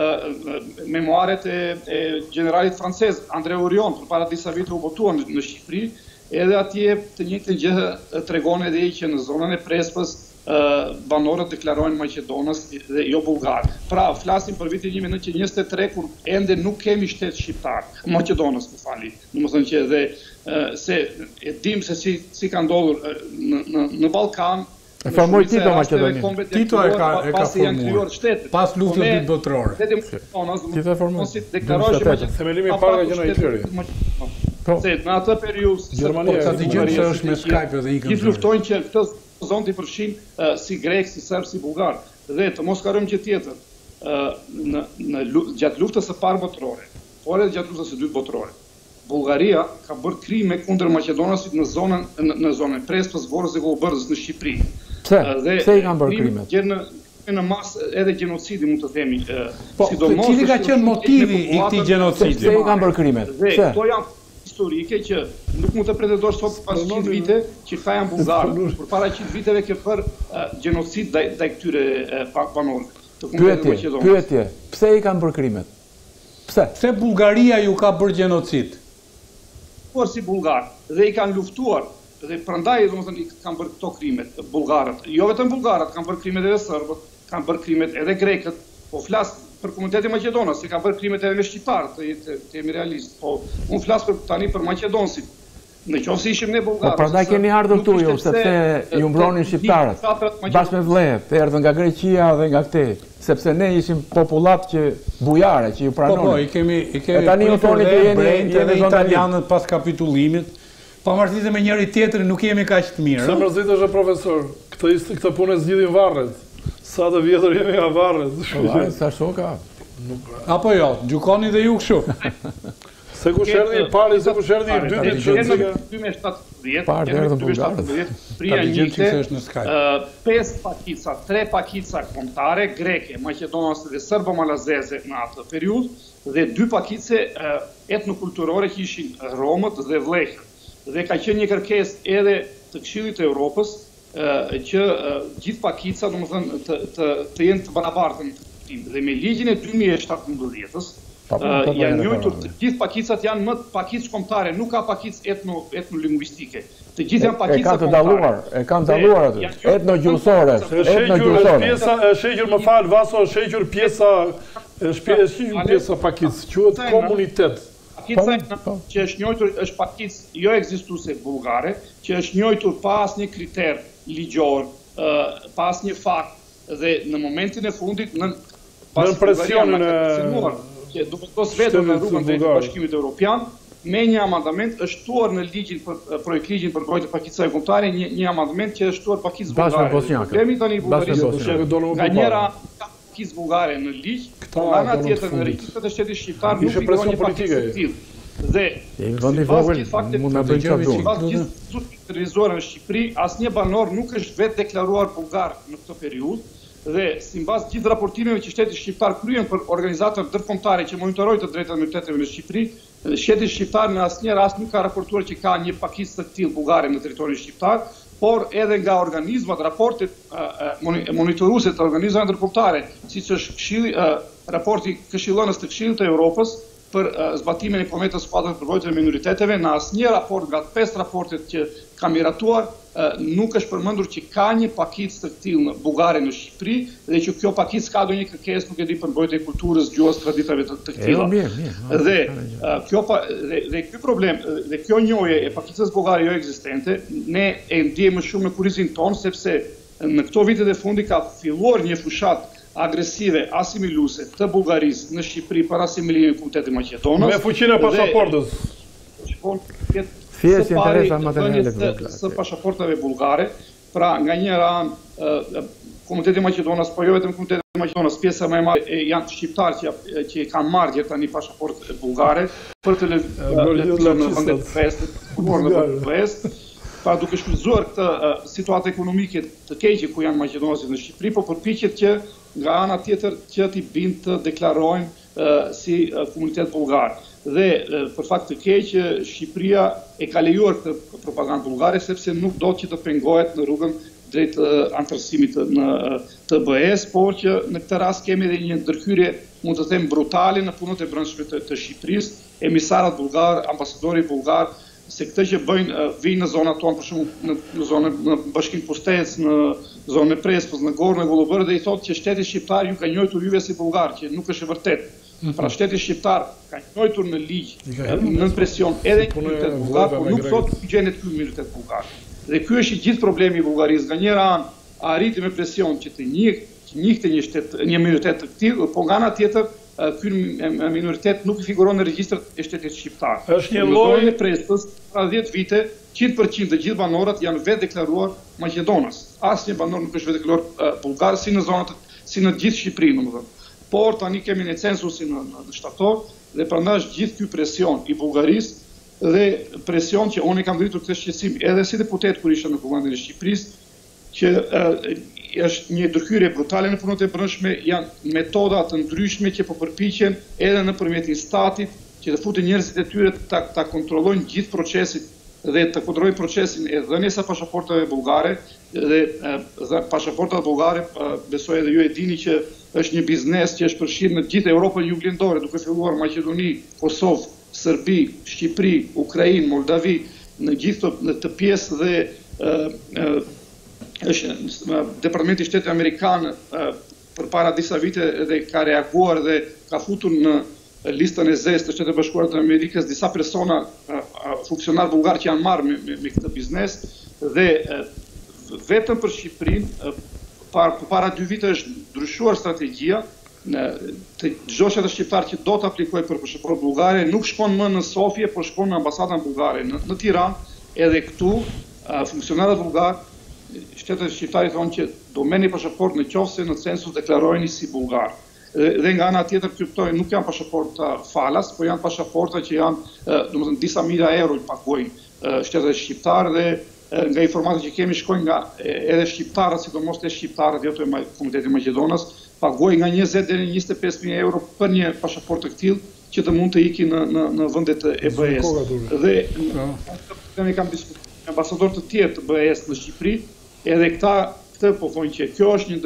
memoaret e, e generalit francez André Orion përpara disa vite u botuan në Shqipëri, edhe atje të njëjtën gjë tregon edhe që në zonën e Prespës banorët deklarojnë Maqedonas dhe jo bullgar. Pra, flasim për vitin një mijë nëntëqind e njëzet e tre kur ende nuk kemi shtet shqiptar, Maqedonas, më fali. Domethënë që edhe se e dim se si si ka ndodhur në në në Ballkan. E formoi Tito Maqedonin. Tito e ka e ka formuar pas luftës dytë botërore. Tito e formoi. Deklarojnë themelimi i parë ka qenë Hitleri. Po, se në atë periudhë Gjermania ka dëgjuar se është me Skype dhe ikën. Gjithë luftojnë që këtë zonë të përfshin si grek, si serb, si bullgar. Dhe të mos harrojmë gjë tjetër. Në në gjatë luftës së parë botërore, por edhe gjatë luftës së dytë botërore, Bullgaria ka bërë krime kundër Maqedonasit në zonën në, në zonën Prespës, Vorës dhe Kolubarës në Shqipëri. Pse? Pse i kanë bërë krimet? Në në masë edhe gjenocidi mund të themi. Po, cili ka qenë motivi i këtij gjenocidi? Pse i kanë bërë krimet? Dhe këto janë historike që nuk mund të pretendosh sot pas qind vite që ka janë bullgarë. Përpara qind viteve ke bërë gjenocid ndaj këtyre banorëve. Pyetje, pyetje, pse i kanë bërë krimet? Pse? Pse Bullgaria ju ka bërë gjenocid? Por si bullgar dhe i kanë luftuar dhe prandaj domethënë i kanë bërë këto krimet bullgarët. Jo vetëm bullgarët, kanë bërë krimet edhe serbët, kanë bërë krimet edhe grekët. Po flas për komunitetin maqedonas, që kanë bërë krimet edhe me shqiptarët, të, të jemi realist. Po unë flas për tani për maqedonësit. Në qoftë se ishim ne bullgarë. Po prandaj keni ardhur këtu ju, sepse ju mbronin shqiptarët. Bashkë me vllet, erdhën nga Greqia dhe nga këtej, sepse ne ishim popullat që bujare, që ju pranonin. Po po, i kemi i kemi tani ju thoni që jeni jeni italianët pas kapitullimit. Pavarësisht me njëri tjetrin nuk jemi kaq të mirë. Sa mërzit është profesor, këtë këtë punë zgjidhin varret. Sa të vjetër jemi nga varret. Varret sa shoka. Apo jo, gjukoni dhe ju kështu. Se ku sherdhi i pari, se ku sherdhi i dytë që në dy mijë e shtatëdhjetë, parë erdhën bullgarët. Pria njëte, pesë pakica, tre pakica kombëtare greke, maqedonase dhe serbo-malazeze në atë periudhë dhe dy pakice etnokulturore që ishin romët dhe vllehët. Dhe ka qenë një kërkesë edhe të Këshillit të Evropës që gjithë pakica, domethënë të të të jenë të barabartë shqiptim. Dhe me ligjin e dy mijë e shtatëmbëdhjetës, janë njojtur të gjithë pakicat janë më pakic shkombëtare, nuk ka pakic etno-lingvistike. Të gjithë janë pakica kombëtare. E kanë dalluar aty. Etno-gjuhësore, etno-gjuhësore. Është shequr, më fal, Vaso, është shequr pjesa është shequr pjesa pakic, quhet komunitet. Pakica që është njojtur është pakic jo ekzistuese bullgare, që është njojtur pa asnjë kriter ligjor, pa asnjë fakt, dhe në momentin e fundit në pas presionin e që duke kos vetëm në rrugën drejt Bashkimit Evropian, me një amandament është shtuar në ligjin për projekt ligjin për mbrojtje pakicave kombëtare një një amandament që është shtuar pakicë bullgare. Problemi tani i Bullgarisë është nga njëra pakicë bullgare në ligj, nga ana tjetër në regjistrat e shtetit shqiptar nuk figuron një pakicë të tillë. Dhe vendi vogël mund na bëjë çfarë duan. Pas gjithë territorizuar në Shqipëri, asnjë banor nuk është vetë deklaruar bullgar në këtë periudhë. Dhe sipas gjithë raportimeve që shteti shqiptar kryen për organizata ndërkombëtare që monitorojnë të drejtat e minoritetsave në Shqipëri, shteti shqiptar në asnjë rast nuk ka raportuar që ka një pakicë të tillë bullgare në territorin shqiptar, por edhe nga organizmat, raportet monitoruese të organizmave ndërkombëtare, siç është Këshilli, raporti Këshillonës të Këshillit të Evropës për zbatimin e Konvencijës së Skuadrës për mbrojtjen e minoriteteve, në asnjë raport nga pesë raportet që ka miratuar nuk është përmendur që ka një pakicë të tillë bullgare në Shqipëri dhe që kjo pakicë ka ndonjë kërkesë, nuk e di, për mbrojtjen e kulturës, gjuhës, traditave të tilla. Dhe kjo dhe ky problem dhe kjo njohje e pakicës bullgare jo ekzistente, ne e ndjejmë më shumë në kurrizin ton, sepse në këto vitet e fundit ka filluar një fushat agresive asimiluese të Bullgarisë në Shqipëri për asimilimin e Komunitetit Maqedonës. Me fuqinë e pasaportës. Thjesht interesa materiale së pasaportave bullgare, pra nga njëra anë Komuniteti Maqedonës, po jo vetëm Komuniteti Maqedonës, pjesa më e madhe janë shqiptarë që që kanë marrë tani pasaportë bullgare për të lëvizur në vendet e vestit, në vendet e vestit. Pra duke shfrytzuar këtë situatë ekonomike të keqe ku janë maqedonasit në Shqipëri, po përpiqet që nga ana tjetër që t'i bind të deklarojnë si komunitet bullgar. Dhe për fakt të keq, Shqipëria e ka lejuar këtë propagandë bullgare sepse nuk do që të pengohet në rrugën drejt anëtarësimit në T B E-s, por që në këtë rast kemi edhe një ndërhyrje, mund të them, brutale në punët e brendshme të Shqipërisë, emisarat bullgar, ambasadori bullgar, se këtë që bëjnë vinë në zonat tonë, për shumë në zonë në Bashkinë Pushtec, në zonën e Prespës, në Gorë, në Gullëbër, dhe i thotë që shteti shqiptar ju ka njohur juve si bullgar, që nuk është e vërtet. Pra shteti shqiptar ka njohur në ligj, në presion edhe një minoritet bullgar, por nuk thotë që gjenet ky minoritet bullgar. Dhe ky është i gjithë problemi i Bullgarisë. Nga njëra anë arriti me presion që të njihte një shtet, një minoritet të tillë, por nga ana tjetër ky minoritet nuk figuron në regjistrat e shtetit shqiptar. Është një lloj e Prespës, pra dhjetë vite, njëntëqind përqind të gjithë banorët janë vetë deklaruar Maqedonas. Asnjë banor nuk është vetë deklaruar bullgar si në zonat si në gjithë Shqipërinë, domethënë. Por tani kemi një censusin në, në shtator dhe prandaj është gjithë ky presion i Bullgarisë dhe presion që unë kam dritur këtë shqetësim edhe si deputet kur isha në Kuvendin e Shqipërisë, që është një ndërhyrje brutale në punët e brendshme, janë metoda të ndryshme që po përpiqen edhe nëpërmjet instatit që të futen njerëzit e tyre ta, ta kontrollojnë gjithë procesin dhe të kontrollojnë procesin e dhënies së pasaportave bullgare dhe pasaportat bullgare, besoj edhe ju e dini që është një biznes që është përfshirë në gjithë Europën juglindore, duke filluar Maqedoni, Kosovë, Serbi, Shqipëri, Ukrainë, Moldavi, në gjithë të, të pjesë dhe e, është Departamenti i Shtetit Amerikan përpara disa vite dhe ka reaguar dhe ka futur në listën e zezë të Shtetit Bashkuar të Amerikës disa persona funksionar bullgar që janë marrë me, me, me këtë biznes dhe vetëm për Shqipërinë par, para dy vite është ndryshuar strategjia në të gjoshat e shqiptar që do të aplikojë për pasaportë bullgare nuk shkon më në Sofje, por shkon në ambasadën bullgare në, në Tiranë, edhe këtu funksionarët bullgar shtetet shqiptari thonë që do merrni pasaportë në qoftë se në census deklaroheni si bullgar. Dhe nga ana tjetër kryptojnë nuk janë pasaporta falas, por janë pasaporta që janë, domethënë disa mijë euro i pagojnë shtetet shqiptar dhe nga informata që kemi shkojnë nga edhe shqiptarët, sidomos të shqiptarët jo të Komunitetit Maqedonës, pagojnë nga njëzet deri në njëzet e pesë mijë euro për një pasaportë të tillë që të mund të iki në në, në vendet e B E-s. Dhe ne kam diskutuar me ambasadorë të tjerë të B E-s në Shqipëri, edhe këta këtë po thonë që kjo është një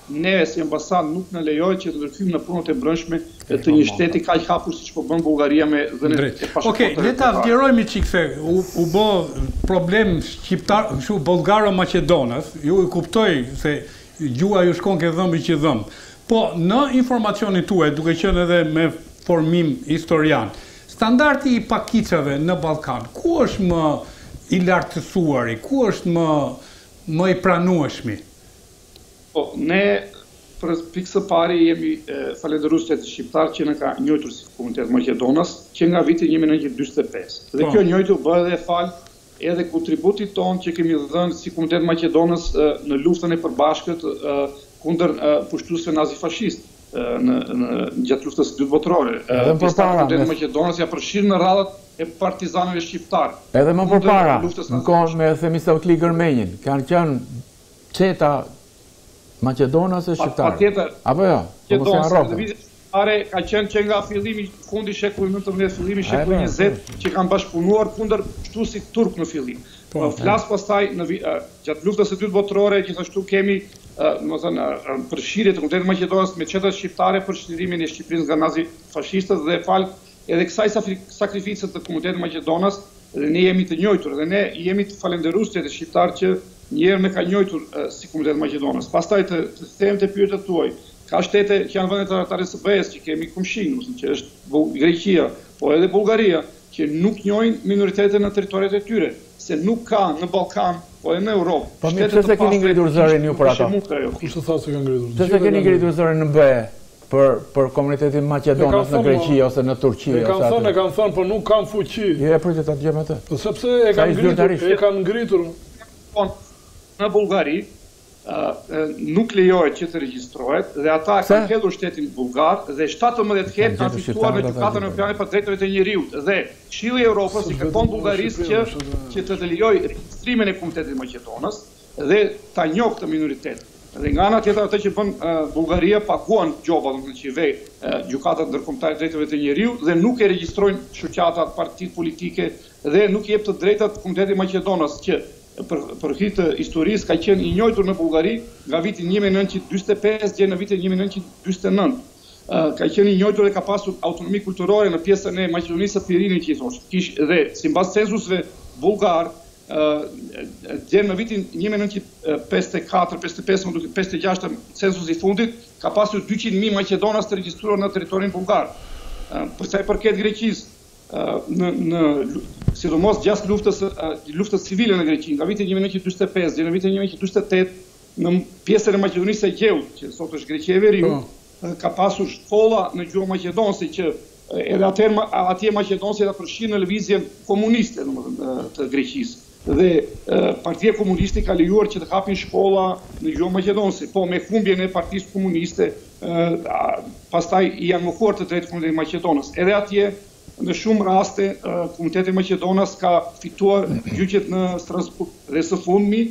ne si ambasadë nuk në lejoj që të ndërhyjmë në punët e brendshme të një shteti kaq hapur siç po bën Bullgaria me dhënien e pasaportave. Okej, le ta vlerojmë çik se u, u bë problem shqiptar, kështu bullgaro-maqedonas, ju e kuptoj se gjua ju shkon ke dhëmbi që dhëm. Po në informacionin tuaj, duke qenë edhe me formim historian, standardi i pakicave në Ballkan, ku është më i lartësuari, ku është më më i pranueshmi? Po, ne për pikë së pari jemi falenderues shtetit shqiptar që na ka njohur si Komunitet Maqedonas që nga viti një mijë nëntëqind e dyqin e pesë. Dhe kjo njohje u bë edhe fal edhe kontributit ton që kemi dhënë si Komunitet Maqedonas në luftën e përbashkët kundër pushtuesve nazifashist në, në gjatë luftës së dytë botërore. Komuniteti Maqedonas ja përfshir në radhat e partizanëve shqiptar. Edhe më përpara, në kohën me Themistokli Gërmenjin, kanë qenë çeta Maqedonas e shqiptarë. Apo jo? Po mos e Are ka qenë që nga fillimi fundi shekullit nëntëmbëdhjetë, fillimi shekullit njëzet që kanë bashkëpunuar kundër pushtuesit turk në fillim. Flas pastaj në gjatë luftës së dytë botërore gjithashtu kemi domethënë përfshirje të Komunitetit Maqedonas me çetat shqiptare për shtirimin e Shqipërisë nga nazifashistët dhe fal edhe kësaj sakrificë të Komunitetit Maqedonas dhe ne jemi të njohur dhe ne jemi të falënderues shtetit shqiptar që një herë më ka njohur si Komunitet Maqedonas. Pastaj të them të pyetjet tuaj. Ka shtete që janë vende tartare së B E-s që kemi kumshin, që është Greqia, po edhe Bullgaria, që nuk njohin minoritetet në territoret e tyre, se nuk ka në Ballkan, po edhe në Europë. Po mirë, pse keni ngritur zërin ju për ata? Kush të thasë se kanë ngritur? Pse keni ngritur zërin në B E për për komunitetin Maqedonas në Greqi ose në Turqi ose atë? E kanë thënë, e kanë thënë, por nuk kanë fuqi. Je pritet ta dëgjojmë atë. Po sepse e kanë ngritur, e kanë ngritur. Në Bullgari nuk lejohet që të regjistrohet dhe ata kanë hedhur shtetin bullgar dhe shtatëmbëdhjetë herë kanë fituar në gjykatën europiane për drejtat e njerëzit dhe Këshilli i Evropës i kërkon Bullgarisë që që të lejojë regjistrimin e Komunitetit Maqedonas dhe ta njohë këtë minoritet. Dhe nga ana tjetër ato që bën Bullgaria paguan gjoba domethënë që vej gjykata ndërkombëtare të drejtave të njerëzit dhe nuk e regjistrojnë shoqatat, partitë politike dhe nuk jep të drejtat Komunitetit Maqedonas që për për hir të historisë ka qenë i njohur në Bullgari nga viti një mijë nëntëqind e dyqin e pesë deri në vitin një mijë nëntëqind e dyqin e nëntë. Ka qenë i njohur dhe ka pasur autonomi kulturore në pjesën e Maqedonisë së Pirinit që i thosh. Kish dhe sipas censusëve bullgar deri në vitin një mijë nëntëqind e pesëdhjetë e katër pesëdhjetë e pesë deri pesëdhjetë e gjashtë censusi i fundit ka pasur dyqind mijë maqedonas të regjistruar në territorin bullgar. Për sa i përket Greqisë, në në sidomos gjatë luftës luftës civile në Greqi nga viti një mijë nëntëqind e dyqin e pesë deri në vitin një mijë nëntëqind e dyqin e tetë në pjesën e Maqedonisë së Gjeut, që sot është Greqia e Veriut, ka pasur shkolla në gjuhën maqedonse që edhe atëherë atje maqedonësit ata përfshin në lëvizjen komuniste domethënë të Greqisë. Dhe Partia Komuniste ka lejuar që të hapin shkolla në gjuhën maqedonse, po me humbjen e Partisë Komuniste, pastaj janë mohuar të drejtë Komunitetit Maqedonas. Edhe atje në shumë raste, Komuniteti Maqedonas ka fituar gjyqjet në Strasburg dhe së fundmi,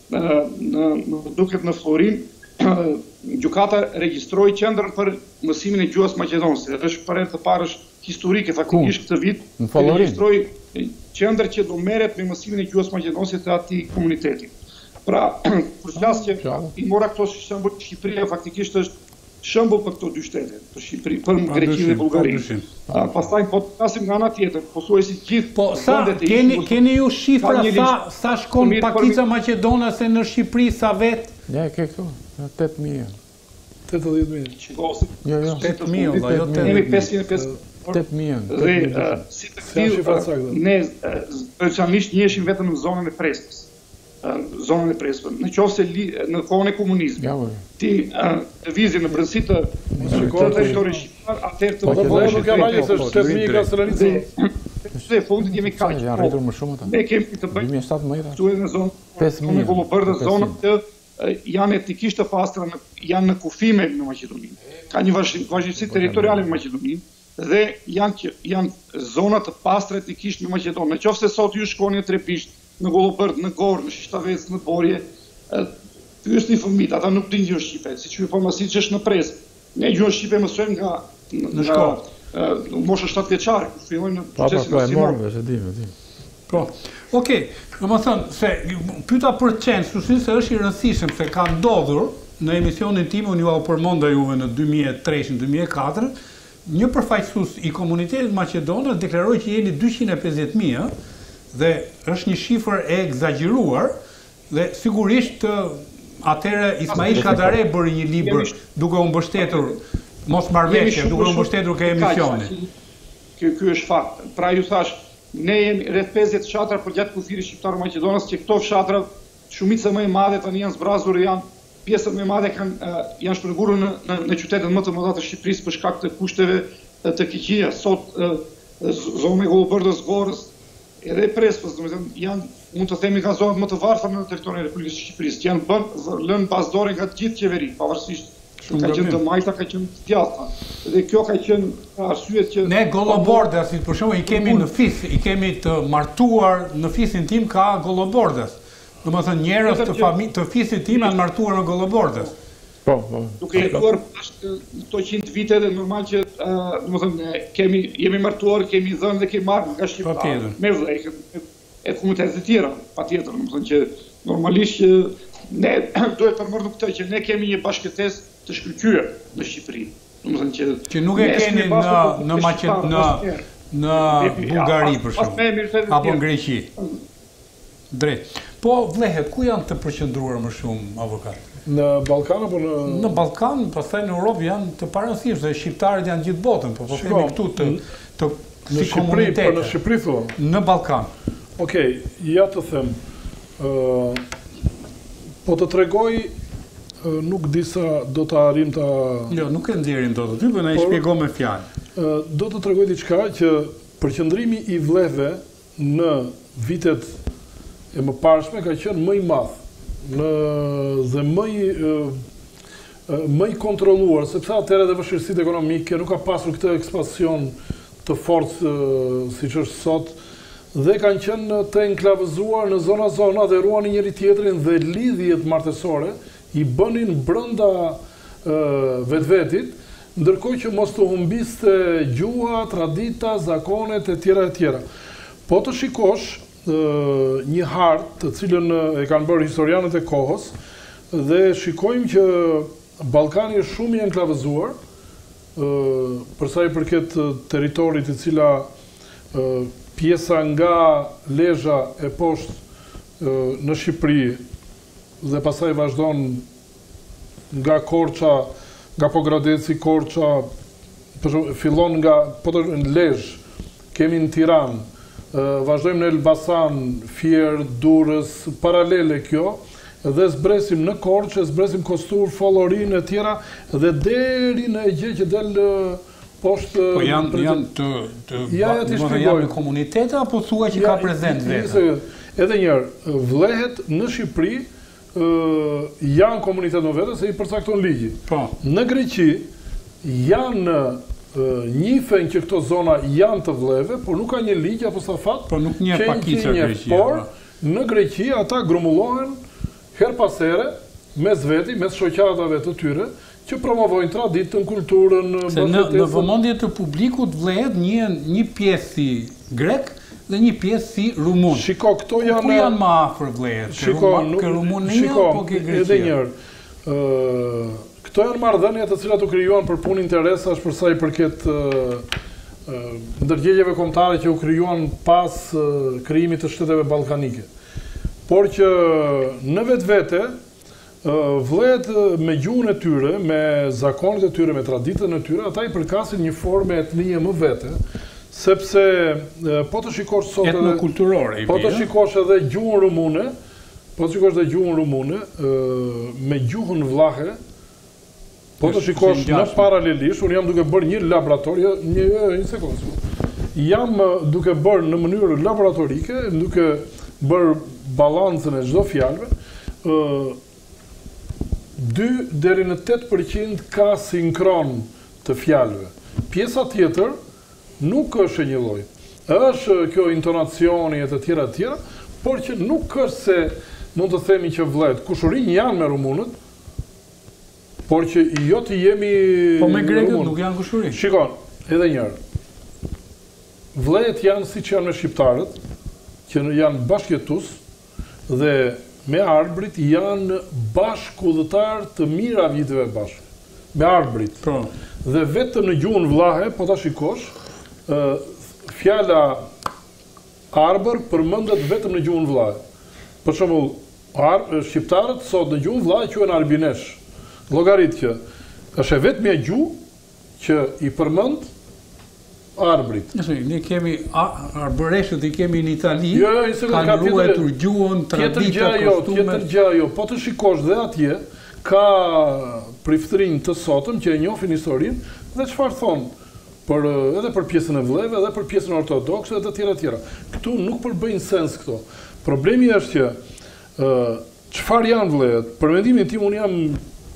në duket në Florin, gjykata regjistroi qendrën për mësimin e gjuhës maqedonse. Është për herë të parë historike faktikisht këtë vit, regjistroi qendër që do merret me mësimin e gjuhës maqedonse të atij komuniteti. Pra, kur flas që i mora këto shembull, Shqipëria faktikisht është shembull për këto dy shtete, për Shqipëri, për Greqinë dhe Bullgarinë. Pastaj po flasim nga ana tjetër, pothuajse gjithë po sa keni keni ju shifra sa sa shkon pakica maqedonase në Shqipëri sa vet? Ja, ke këtu, tetë mijë. tetëdhjetë mijë. Jo, jo, tetë mijë, jo Kemi pesëqind e pesë tetë mijë. Dhe si të tillë ne veçanërisht njiheshim vetëm në zonën e Prespës. Zonën e Prespës. Në qoftë se në kohën e komunizmit, ti lëvizje në brendësi të territorit shqiptar, atëherë të po nuk janë ajë se tetë mijë ka stranicë. Dhe fundit jemi kaq. Janë rritur më shumë ata. Ne kemi të bëjmë dy mijë e shtatëmbëdhjetë. Këtu në zonë pesë mijë. Në Kullobërdë zonë të janë etikisht të pastra, janë në kufime në Maqedoni. Ka një vazhdimsi territoriale në Maqedoni dhe janë janë zona të pastra etikisht në Maqedoni. Nëse sot ju shkoni në Trepisht, në Gollobërd, në Gorë, në Shishtavec, në Borje, pyesni fëmijët, ata nuk dinë gjuhën shqipe, siç ju informasi që është në Presë. Ne gjuhën shqipe mësojmë nga në shkollë. Moshë shtatë vjeçare, kur fillojmë në procesin e mësimit. Po, po, po, Po, okej, domethënë se pyeta për censusin se është i rëndësishëm se ka ndodhur në emisionin tim, unë ju au përmonda juve në dy mijë e tre në dy mijë e katër, një përfaqësues i komunitetit maqedonës deklaroi që jeni dyqind e pesëdhjetë mijë dhe është një shifër e egzageruar dhe sigurisht atëherë Ismail Kadare bëri një libër duke u mbështetur mos marrëveshje, duke u mbështetur ke emisioni. Ky ky është fakt. Pra ju thash, ne jemi rreth pesëdhjetë fshatra përgjatë kufirit shqiptar Maqedonës, që këto fshatra shumica më e madhe tani janë zbrazur, janë pjesët më e madhe kanë janë shpërngurur në, në në qytetet më të mëdha të Shqipërisë për shkak të kushteve të këqija. Sot zona e Golobordës, Gorës, edhe Prespës, domethënë janë, mund të themi, nga zonat më të varfra në territorin e Republikës së Shqipërisë, që janë bën lënë bazdore nga të gjithë qeveritë, pavarësisht ka qenë të majta, ka qenë të djatha. Dhe kjo ka qenë arsyet që ne Golobordas, për shembull, i kemi në Fis, i kemi të martuar në Fisin tim ka Golobordas. Domethënë njerëz të familjes të Fisit tim janë martuar në Golobordas. Po, po. Duke jetuar bashkë këto qind vite dhe normal që domethënë kemi jemi martuar, kemi dhënë dhe kemi marrë nga shqiptarët me vëllëkë e komunitetet e tjera, patjetër, domethënë që normalisht që ne duhet përmendëm këtë që ne kemi një bashkëtesë të shkëlqyer në Shqipëri. Domethënë që që nuk e keni në në Maqed në në Bullgari për shembull apo në Greqi. Drejt. Po vlehet, ku janë të përqendruar më shumë avokat? Në Ballkan apo në Në Ballkan, pastaj në Europë janë të parëndësishëm, dhe shqiptarët janë gjithë botën, po po themi këtu të të si komunitet. Po në Shqipëri thon. Në Ballkan. Okej, ja të them. ë Po të tregoj, nuk di sa do të arrim ta... Jo, nuk e nxjerrim dot aty, por na i shpjegoj me fjalë. Do të tregoj diçka që përqendrimi i vlehve në vitet e mëparshme ka qenë më i madh, në dhe më i më i kontrolluar, sepse atëherë edhe vështirësitë ekonomike nuk ka pasur këtë ekspansion të fortë siç është sot, dhe kanë qenë të enklavëzuar në zona zona dhe ruani njëri tjetrin, dhe lidhjet martësore i bënin brenda vetvetit, ndërkohë që mos të humbiste gjuha, tradita, zakonet e tjera e tjera. Po të shikosh një hartë të cilën e kanë bërë historianët e kohës, dhe shikojmë që Ballkani është shumë i enklavëzuar, për sa i përket territorit të cila pjesa nga Lezhë e poshtë në Shqipëri dhe pastaj vazhdon nga Korça, nga Pogradeci, Korça, fillon nga në Lezhë, kemi në Tiranë, vazhdojmë në Elbasan, Fier, Durrës, paralele kjo, dhe zbresim në Korçë, zbresim Kostur, Follorin e tjera, dhe deri në Egje që del poshtë... Po janë janë të të janë komunitete apo thua që ka prezent vetë? Edhe njëherë, vlehet në Shqipëri janë komunitet në vete se i përcakton ligji. Po. Në Greqi janë njifen që këto zona janë të vleve, por nuk ka një ligj apo stafat. Po nuk një pakicë Greqia. Por në Greqi ata grumbullohen her pas here mes veti, mes shoqatave të tyre, që promovojnë traditën, kulturën, se në, në vëmendje të publikut vlehet një një pjesë si grek dhe një pjesë si rumun. Shiko, këto janë... Ku janë më afër vlehet? Shiko, ke Rumunia apo ke Greqia? Edhe njërë, uh, këto janë marrëdhënie të cilat u krijuan për punë interesash për sa i përket uh, uh, ndërgjegjeve kombëtare që u krijuan pas uh, krijimit të shteteve ballkanike. Por që në vetvete uh, vlehet me gjuhën e tyre, me zakonet e tyre, me traditën e tyre, ata i përkasin një forme etnie më vete, sepse po të shikosh sot edhe etnokulturore, po të shikosh edhe gjuhën rumune, po të shikosh edhe gjuhën rumune me gjuhën vlahe, po të shikosh në paralelisht, unë jam duke bërë një laborator, një një sekondë. Jam duke bërë në mënyrë laboratorike, duke bërë balancën e çdo fjalëve, dy deri në tetëdhjetë përqind ka sinkron të fjalëve. Pjesa tjetër nuk është e një lloj. Është kjo intonacioni e të tjera të tjera, por që nuk është se mund të themi që vlet. Kushurinj janë me rumunët, por që jo të jemi... Po me grekët nuk janë kushurinj. Shikon, edhe njërë. Vlet janë si që janë me shqiptarët, që janë bashkjetus, dhe me arbrit janë bashkëudhëtar të mira viteve bashkë. Me arbrit. Po. Dhe vetëm në gjuhën vlahe, po ta shikosh, ë fjala arbër përmendet vetëm në gjuhën vlahe. Për shembull, shqiptarët sot në gjuhën vlahe quhen arbinesh. Llogarit që është e vetmja gjuhë që i përmend arbrit. Ne kemi arbëreshët i kemi në Itali, jo, jo, kanë ruajtur gjuhën, tradita, kostumet. Tjetër gjë ajo, po të shikosh dhe atje, ka priftërinj të sotëm që e njohin historinë dhe çfarë thonë për edhe për pjesën e vllëve, edhe për pjesën ortodokse dhe të tjera tjera. Këtu nuk përbëjnë sens këto. Problemi është që ë çfarë janë vllëhet? Për mendimin tim unë jam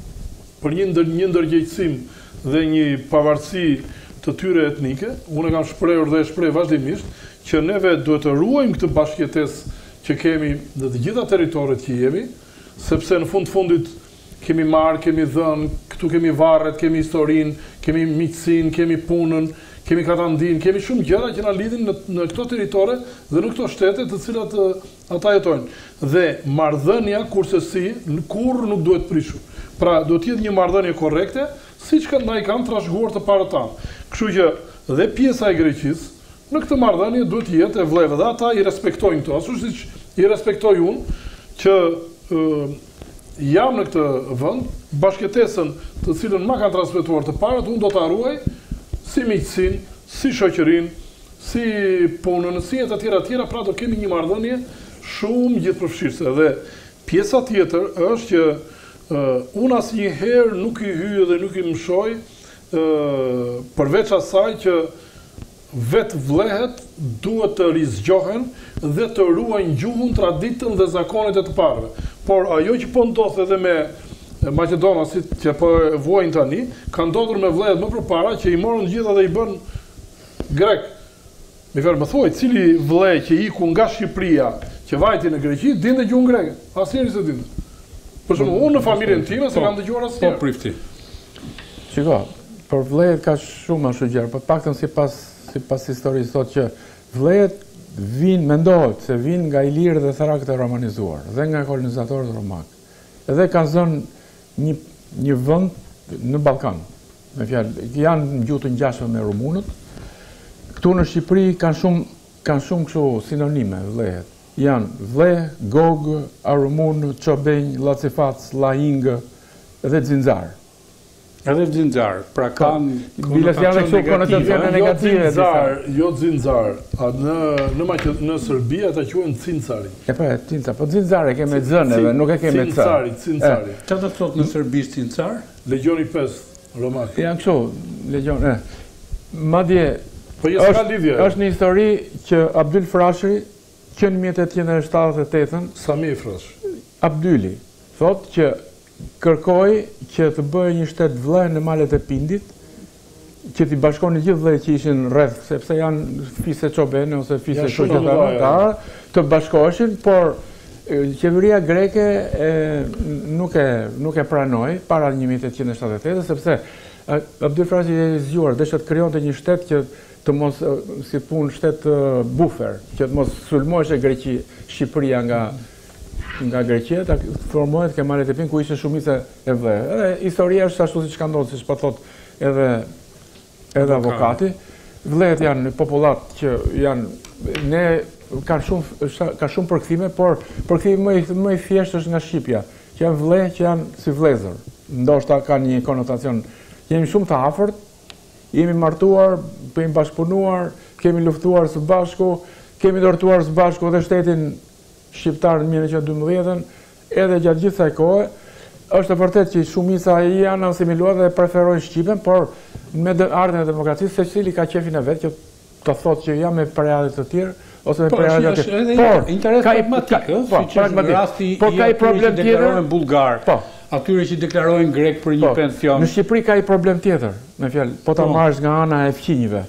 për një ndër, një ndërgjegjësim dhe një pavarësi të tyre etnike, unë kam shprehur dhe e shpreh vazhdimisht që neve duhet të ruajmë këtë bashkëjetesë që kemi në të gjitha territoret që jemi, sepse në fund fundit kemi marrë, kemi dhënë, këtu kemi varret, kemi historinë, kemi miqësinë, kemi punën, kemi katandinë, kemi shumë gjëra që na lidhin në, në këto territore dhe në këto shtete të cilat uh, ata jetojnë. Dhe marrëdhënia kurse si kurrë nuk duhet prishur. Pra, do të jetë një marrëdhënie korrekte, siç që na i kanë trashëguar të parët tanë. Kështu që dhe pjesa e Greqisë në këtë marrëdhënie duhet të jetë e vleve dhe ata i respektojnë këto, ashtu siç i respektoj unë që uh, jam në këtë vend, bashkëtesën të cilën ma kanë transmetuar të parët, unë do ta ruaj si miqësinë, si shoqërinë, si punën, si e të tjera tjera, pra do kemi një marrëdhënie shumë gjithëpërfshirëse. Dhe pjesa tjetër është që uh, unë asnjëherë nuk i hyj dhe nuk i mshoj uh, përveç asaj që vetë vlehet duhet të rizgjohen dhe të ruajnë gjuhën, traditën dhe zakonet e të parëve. Por ajo që po ndodh edhe me Maqedonasit që po vuajnë tani, ka ndodhur me vlehet më përpara që i morën gjitha dhe i bën grek. Me fjalë më thuaj, cili vle që iku nga Shqipëria, që vajti në Greqi, dinte gjuhën greke. Asnjëri s'e dinte. Për shembull, unë në familjen time s'e kam dëgjuar asnjëherë. Po prifti. Shiko, për vlehet ka shumë ashtu gjëra, por paktën sipas sipas historisë thotë që vlehet vinë, mendohet se vinë nga Ilirë dhe Tharakët e romanizuar, dhe nga kolonizatorët romak. Edhe kanë zënë një, një vend në Ballkan. Me fjalë, janë gjuhë të ngjashme me rumunët. Këtu në Shqipëri kanë shumë kanë shumë kështu sinonime vlehet. Janë vle, gog, arumun, çobenj, llacifac, laing dhe xinxar. Edhe xinxar, pra kanë bilet janë këto konotacione negative. Xinxar, jo xinxar. A në në Maqed në Serbi ata quhen cincari. E po, cinca, po xinxar e kemë zënë edhe nuk e kemë c. Cincari, cincari. Çfarë do të thotë në serbisht cincar? Legjoni pesë romak. Janë kështu, legjon, e. Madje po jo s'ka lidhje. Është një histori që Abdyl Frashëri që në mjet e tjetër shtatëdhjetë e tetën, Sami Frash. Abdyli thotë që kërkoi që të bëjë një shtet vllë në malet e Pindit, që t'i bashkonin gjithë vllëjt që ishin rreth, sepse janë fise çobene ose fise shoqëtarë, të bashkoheshin, por qeveria greke e, nuk e nuk e pranoi para një mijë e tetëqind e shtatëdhjetë e tetë, sepse Abdyl Frashi i zgjuar desha të krijonte një shtet që të mos si punë shtet bufer, që të mos sulmohej Greqi, Shqipëria nga nga Greqia, ta formohet ke malet e Pindit ku ishte shumica e vllëve. Edhe historia është ashtu siç ka ndodhur, siç po thot edhe edhe avokati. Vllëhet janë popullat që janë ne kanë shumë ka shumë përkthime, por përkthimi më i më i thjeshtë është nga shqipja, që janë vllë që janë si vëllezër. Ndoshta kanë një konotacion. Jemi shumë të afërt, jemi martuar, jemi bashkëpunuar, kemi luftuar së bashku, kemi ndërtuar së bashku edhe shtetin shqiptar në mijë e nëntëqind e dymbëdhjetën, edhe gjatë gjithë kësaj kohe, është e vërtetë që shumica e janë asimiluar dhe preferojnë Shqipen, por me ardhen e demokracisë, secili ka qefin e vet që të thotë që jam me përjatje të tjerë ose me përjatje të tjerë. Por interes pragmatik, ëh, siç është në rasti i atyre që deklarojnë bullgar, atyre që deklarojnë grek për një pension. Në Shqipëri ka i problem tjetër, me fjalë, po ta marrësh nga ana e fqinjve.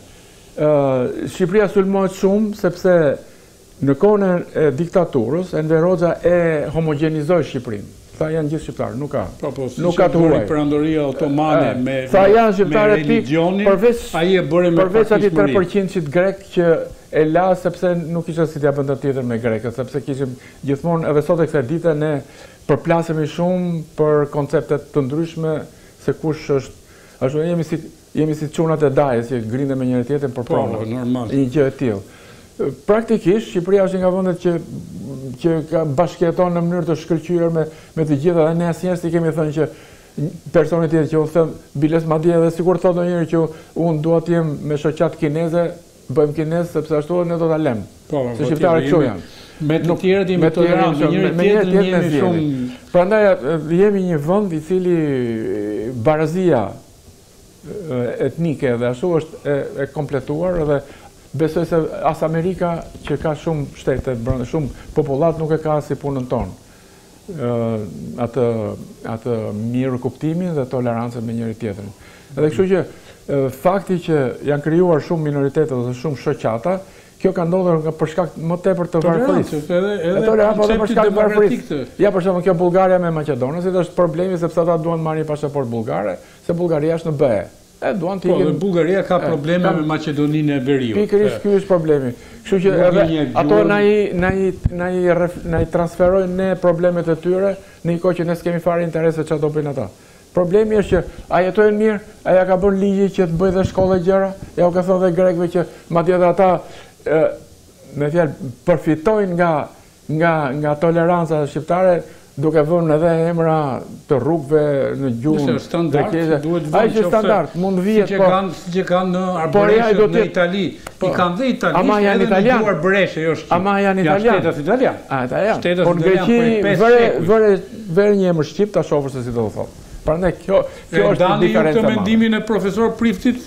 Ë Shqipëria sulmohet shumë sepse në kohën e diktaturës, Enver Hoxha e homogenizoi Shqipërinë. Tha janë gjithë shqiptarë, nuk ka. Po, po, nuk ka të huaj. Perandoria otomane me Tha janë shqiptarë religionin, përveç ai e bëri me përveç atij tre përqind grek që e la sepse nuk ishte si t'ja bënte tjetër me grekët, sepse kishim gjithmonë edhe sot e kësaj dite ne përplasemi shumë për konceptet të ndryshme se kush është, ashtu jemi si jemi si çunat e dajës që grinde me njëri tjetrin për pronë. Normal. Një gjë e tillë. Praktikisht Shqipëria është një nga vendet që që ka bashkëjeton në mënyrë të shkëlqyer me me të gjitha dhe ne asnjëherë si kemi thënë që personi tjetër që u them biles madje edhe sikur thotë ndonjëherë që unë dua të jem me shoqat kineze, bëjmë kinez sepse ashtu ne do ta lëm. Po, se shqiptarët këto janë. Me të tjerët jemi tolerantë, me njëri tjetrin jemi shumë. Prandaj jemi një vend i cili barazia etnike dhe ashtu është e, e kompletuar dhe besoj se as Amerika që ka shumë shtete brenda, shumë popullat nuk e ka si punën tonë. atë atë mirë kuptimin dhe tolerancën me njëri tjetrin. Edhe kështu që fakti që janë krijuar shumë minoritete dhe shumë shoqata, kjo ka ndodhur nga për shkak më tepër të varfërisë. Edhe edhe për shkak të varfërisë. Ja për shembull kjo Bullgaria me Maqedonin, është problemi sepse ata duan marrin pasaportë bullgare, se Bullgaria është në B E. E duan të ikin. Po, Bullgaria ka probleme me Maqedoninë e Veriut. Pikërisht ky është problemi. Kështu që edhe ato na i na i na i na i transferojnë ne problemet e tyre në një kohë që ne s'kemi fare interese çfarë do bëjnë ata. Problemi është që a jetojnë mirë, a ja ka bën ligji që të bëjë dhe shkollë gjëra, ja u ka thënë dhe grekëve që madje edhe ata me fjalë përfitojnë nga nga nga toleranca shqiptare duke vënë edhe emra të rrugëve në gjuhën. Është standard, duhet vënë. Ai është standard, mund vihet po. Siç e kanë në Arbëreshe në Itali. I kanë dhe italisht. Ama janë italianë. Duar Breshe, jo shqip. Ama janë italianë. Shtetet italian. Ah, italian. Por Greqi vëre vëre vëre një emër shqip ta shohësh se si do të thotë. Prandaj kjo kjo është diferenca. Dani, mendimin e profesor Priftit?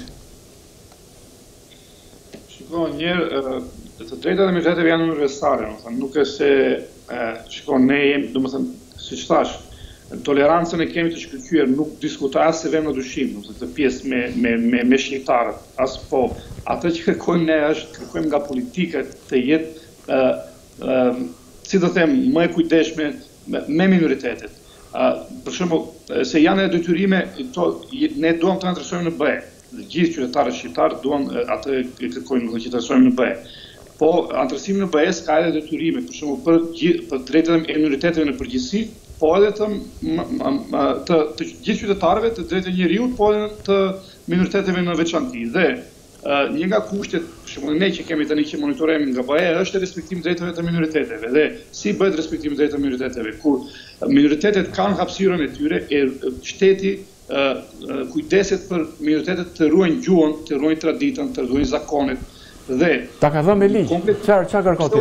Shikoj, një të drejtat e minoritete janë universale, nuk është se shikoj ne jemi, domethënë siç thash, tolerancën e kemi të shkëlqyer, nuk diskutoj as se vëmë në dyshim, domethënë të pjesë me me me me shqiptarët, as po. Atë që kërkojmë ne është kërkojmë nga politika të jetë ë ë si do të them më e kujdesshme me minoritetet. Për shembull, se janë detyrime, ne duam të ndryshojmë në B E. Gjithë qytetarët shqiptar duan atë kërkojnë që të ndryshojmë në B E. Po, anëtarësimi në B E ka edhe detyrime, për shembull për për drejtat e minoriteteve në përgjithësi, po edhe të të të gjithë qytetarëve të drejtë njeriu, po edhe të minoriteteve në veçantë. Dhe një nga kushtet, për shembull ne që kemi tani që monitorojmë nga B E është respektimi i drejtave të minoriteteve. Dhe si bëhet respektimi i drejtave të minoriteteve? Kur minoritetet kanë hapësirën e tyre, e shteti kujdeset për minoritetet të ruajnë gjuhën, të ruajnë traditën, të ruajnë zakonet. Dhe ta ka dhënë me ligj. Çfarë çfarë kërkon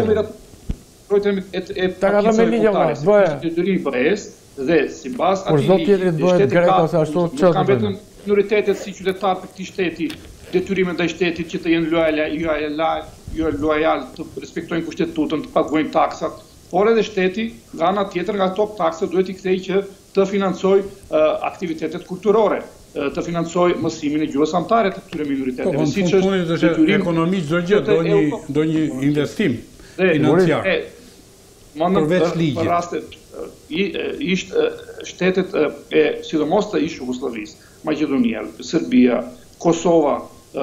ti? Ta ka dhënë me ligj apo bëj? Detyrim për es dhe sipas atij. Por zot tjetrit bëhet grek ose ashtu çfarë? Ka vetëm minoritetet si qytetar të këtij shteti, detyrimet ndaj shtetit që të jenë lojal, jo lojal, të respektojnë kushtetutën, të paguajnë taksat, por edhe shteti nga ana tjetër nga ato taksa duhet i kthejë që të financojë aktivitetet kulturore, të financojë mësimin e gjuhës amtare të këtyre minoriteteve. Po, siç është detyrim ekonomik çdo gjë do një do një investim financiar. Përveç ligjit. Për rastet ishte shtetet e sidomos të ish Jugosllavisë, Maqedonia, Serbia, Kosova,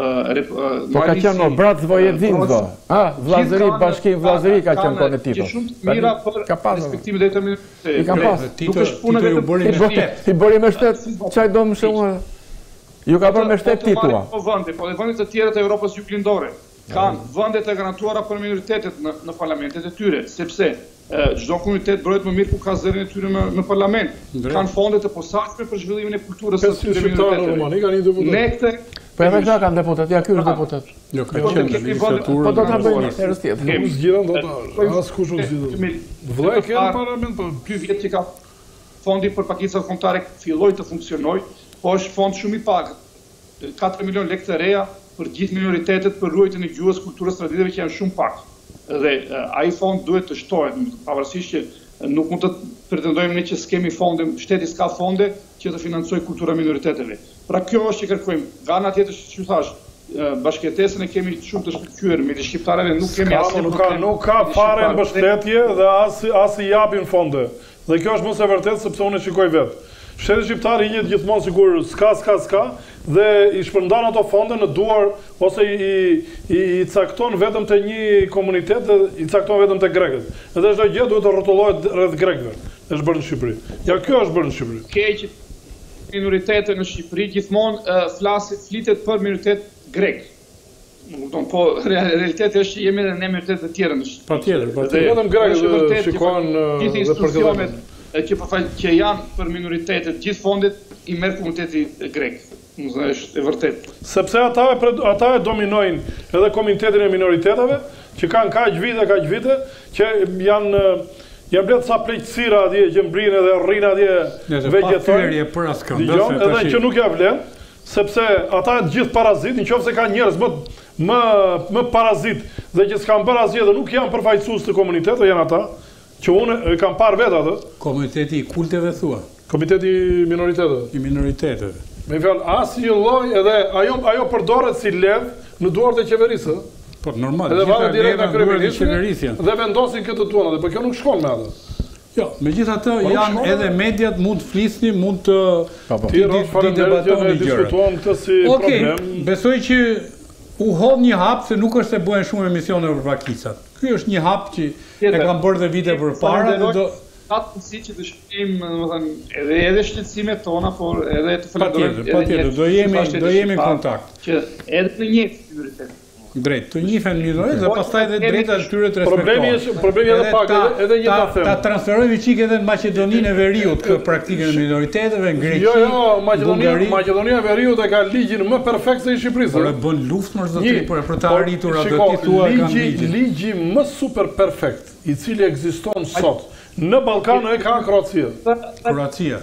po ka qenë në brat Vojvodinëve. Ah, vllazëri, bashkim vllazëri ka qenë konë tipa. Që shumë të mira për respektimin e drejtave. I ka pas. Nuk është puna vetëm bëri me shtet. Ti bëri me shtet, çaj do më shumë. Ju ka bërë me shtet titua. Po vende, po dhe vendet të tjera të Evropës juglindore kanë vende të garantuara për minoritetet në në parlamentet e tyre, sepse çdo komunitet bëhet më mirë ku ka zërin e tyre në parlament. Kanë fonde të posaçme për zhvillimin e kulturës së tyre minoriteteve. Ne këtë po edhe këta kanë deputet, ja ky është deputet. Jo, ka qenë në legislaturën. Po do ta bëjmë herës tjetër. Nuk zgjidhen dot. As kush nuk zgjidhet. Vëllai kanë parlament, po ky vjet që ka fondi për pakicat kombëtare filloi të funksionojë, po është fond shumë i pak. katër milion lekë të reja për gjithë minoritetet për ruajtjen e gjuhës, kulturës, traditave që janë shumë pak. Dhe ai fond duhet të shtohet, pavarësisht që nuk mund të pretendojmë ne që s'kemi fonde, shteti s'ka fonde që të financojë kultura minoriteteve. Pra kjo është që kërkojmë. Nga ana tjetër, siç thash, bashkëtesën e kemi shumë të shkëlqyer me shqiptarëve, nuk kemi asnjë nuk ka nuk ka fare mbështetje dhe as as i japin fonde. Dhe kjo është mos e vërtetë sepse unë shikoj vetë Shteti shqiptar i njët gjithmonë sigur s'ka, s'ka, s'ka, dhe i shpërndan ato fonde në duar, ose i, i, i cakton vetëm të një komunitet dhe i cakton vetëm të grekët. Edhe çdo gjë duhet të rrotullohet rreth grekëve. Është bërë në Shqipëri. Ja, kjo është bërë në Shqipëri. Keq minoritete në Shqipëri gjithmonë uh, flasit flitet për minoritet grek. Po, realiteti është që jemi edhe ne minoritetet të tjera në Shqipëri. Patjetër, patjetër. Vetëm grekët shikojnë gjithë institucionet që, që janë për minoritetet gjithë fondit i merr komuniteti grek. Është e vërtet. Sepse ata, ata e dominojnë edhe komunitetin e minoritetave, që kanë kaq vite, kaq vite, që janë janë bletë sa pleqësira atje që mbrinë edhe rrinë atje vegjetojnë. Edhe që nuk ja vlen, sepse ata e gjithë parazit, në qoftë se ka njerëz më, më, më parazit dhe që s'kan bërë asgjë dhe nuk janë përfaqësues të komunitetit, janë ata, që unë e kam parë vetë atë. Komuniteti i kulteve thua? Komiteti i minoriteteve. I minoriteteve. Me fjalë, asë një lloj edhe ajo, ajo përdoret si levë në duart e qeverisë. Po normal, edhe gjitha direkt nga kryeministri dhe vendosin këtë tuana, dhe po kjo nuk shkon me atë. Jo, megjithatë janë edhe mediat mund të flisni, mund të të debatoni gjëra. Si Okej, besoj që u hodh një hap se nuk është se bëhen shumë emisione për pakicat. Ky është një hap që e kam bërë dhe vite përpara dhe do atë si që të shpim, edhe edhe shqetësimet tona, por edhe të falenderojmë. Patjetër, do jemi do jemi në kontakt. Që edhe të njëjtë prioritet. Drejt, të njihen minoritet dhe pastaj edhe drejtat e tyre të respektohen. Problemi është, problemi edhe pak edhe një ta them. Ta transferojmë çik edhe në Maqedoninë e Veriut këtë praktikën e minoriteteve në Greqi. Jo, jo, Maqedonia, Maqedonia e Veriut e ka ligjin më perfekt se i Shqipërisë. Por e bën luftë më zotëri për për të arritur atë ti thua kanë ligjin. Ligji më super perfekt, i cili ekziston sot në Ballkan e ka Kroacia. Kroacia.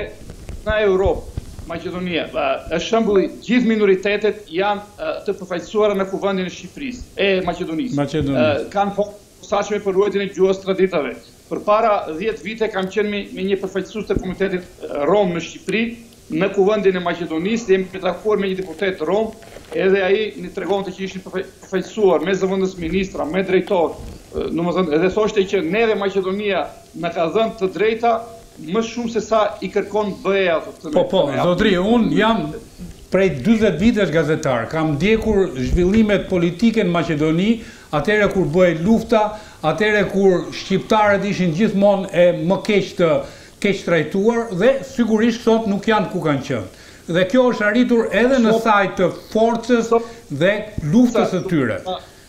Në Europë. Maqedonia, është shembulli, gjithë minoritetet janë të përfaqësuara në kuvendin e Shqipërisë, e Maqedonisë. Maqedonisë. Kanë posaçme për ruajtjen e gjuhës traditave. Përpara dhjetë vite kam qenë me, me një përfaqësues të komunitetit rom në Shqipëri, në kuvendin e Maqedonisë, jemi takuar me një deputet rom, edhe ai më tregonte që ishin përfaqësuar me zëvendës ministra, me drejtor, domethënë edhe thoshte që neve Maqedonia na ka dhënë të drejta më shumë se sa i kërkon B E A. Po, po, zotri, unë jam prej dyzet vitesh gazetar, kam ndjekur zhvillimet politike në Maqedoni, atëre kur bëhej lufta, atëre kur shqiptarët ishin gjithmonë e më keq të keq trajtuar dhe sigurisht sot nuk janë ku kanë qenë. Dhe kjo është arritur edhe në sajt të forcës dhe luftës së tyre.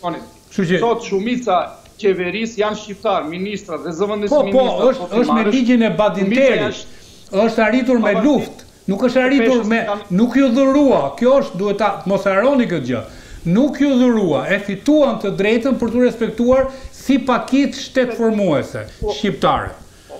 Sot shumica qeverisë janë shqiptar, ministra dhe zëvendës po, ministra. Po, është, është me ligjin e Badinterit, është arritur me luftë, nuk është arritur me, nuk ju dhurua, kjo është, duhet ta mos harroni këtë gjë, nuk ju dhurua, e fituan të drejtën për të respektuar si pakit shtetëformuese, shqiptare.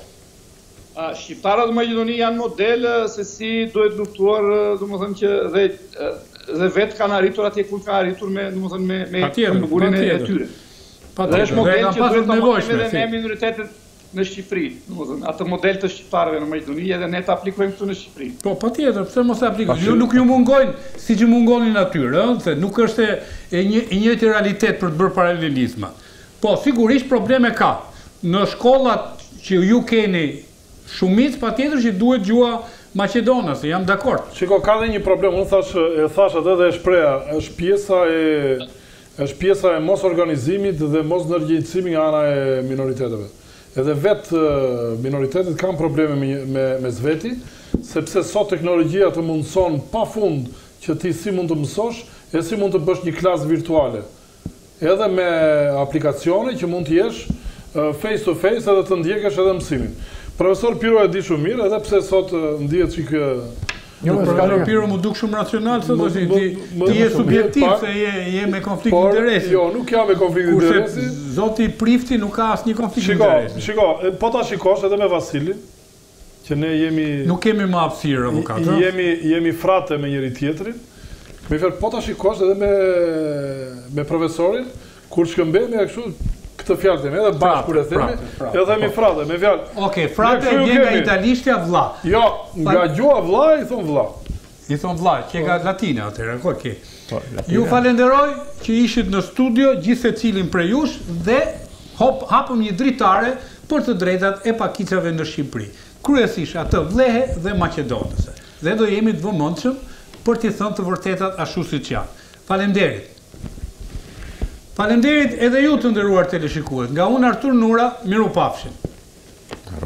Shqiptarët në Maqedoni janë model se si duhet luftuar, domethënë që dhe, dhe vetë kanë arritur atje ku kanë arritur me, domethënë me, me përmburin e tyre. Dhe është model që duhet të marrim edhe ne minoritetet në Shqipëri. Atë model të shqiptarëve në Maqedoni edhe ne të aplikojmë këtu në Shqipëri. Po, patjetër, pse mos e aplikojmë? Ju nuk ju mungojnë siç ju mungonin atyre, ëh, se nuk është e një i njëjti realitet për të bërë paralelizma. Po, sigurisht probleme ka. Në shkollat që ju keni shumicë, patjetër që duhet gjua maqedonase, jam dakord. Shiko, ka dhe një problem, unë thash, e thash atë dhe e shpreha, është pjesa e është pjesa e mos organizimit dhe mos ndërgjegjësimit nga ana e minoriteteve. Edhe vetë minoritetet kanë probleme me, me, me zveti, sepse sot teknologjia të mundëson pa fund që ti si mund të mësosh e si mund të bësh një klasë virtuale. Edhe me aplikacione që mund të jesh face to face edhe të ndjekësh edhe mësimin. Profesor Piro e di shumë mirë, edhe pse sot ndihet që kë Jo, profesor Piro më duk shumë racional, sot është ti ti je subjektiv se je je me konflikt interesi. Jo, nuk jam me konflikt interesi. Kurse zoti Prifti nuk ka asnjë konflikt interesi. Shiko, shiko, po ta shikosh edhe me Vasilin, që ne jemi nuk kemi më hapësirë avokat. Jemi jemi frate me njëri tjetrin. Me fjalë po ta shikosh edhe me me profesorin, kur shkëmbemi kështu këtë fjalë them, edhe bashkë kur e themi, edhe themi frate, me fjalë. Okej, frate vjen nga italishtja vlla. Jo, nga gjuha vlla i thon vlla. I thon vlla, që nga latine atëherë, okej. Ju falenderoj që ishit në studio gjithë secilin prej jush dhe hop hapëm një dritare për të drejtat e pakicave në Shqipëri. kryesisht atë vlehe dhe maqedonëse. Dhe do jemi të vëmendshëm për t'i thënë të vërtetat ashtu siç janë. Faleminderit. Faleminderit edhe ju të nderuar teleshikues. Nga unë Artur Nura, mirupafshim.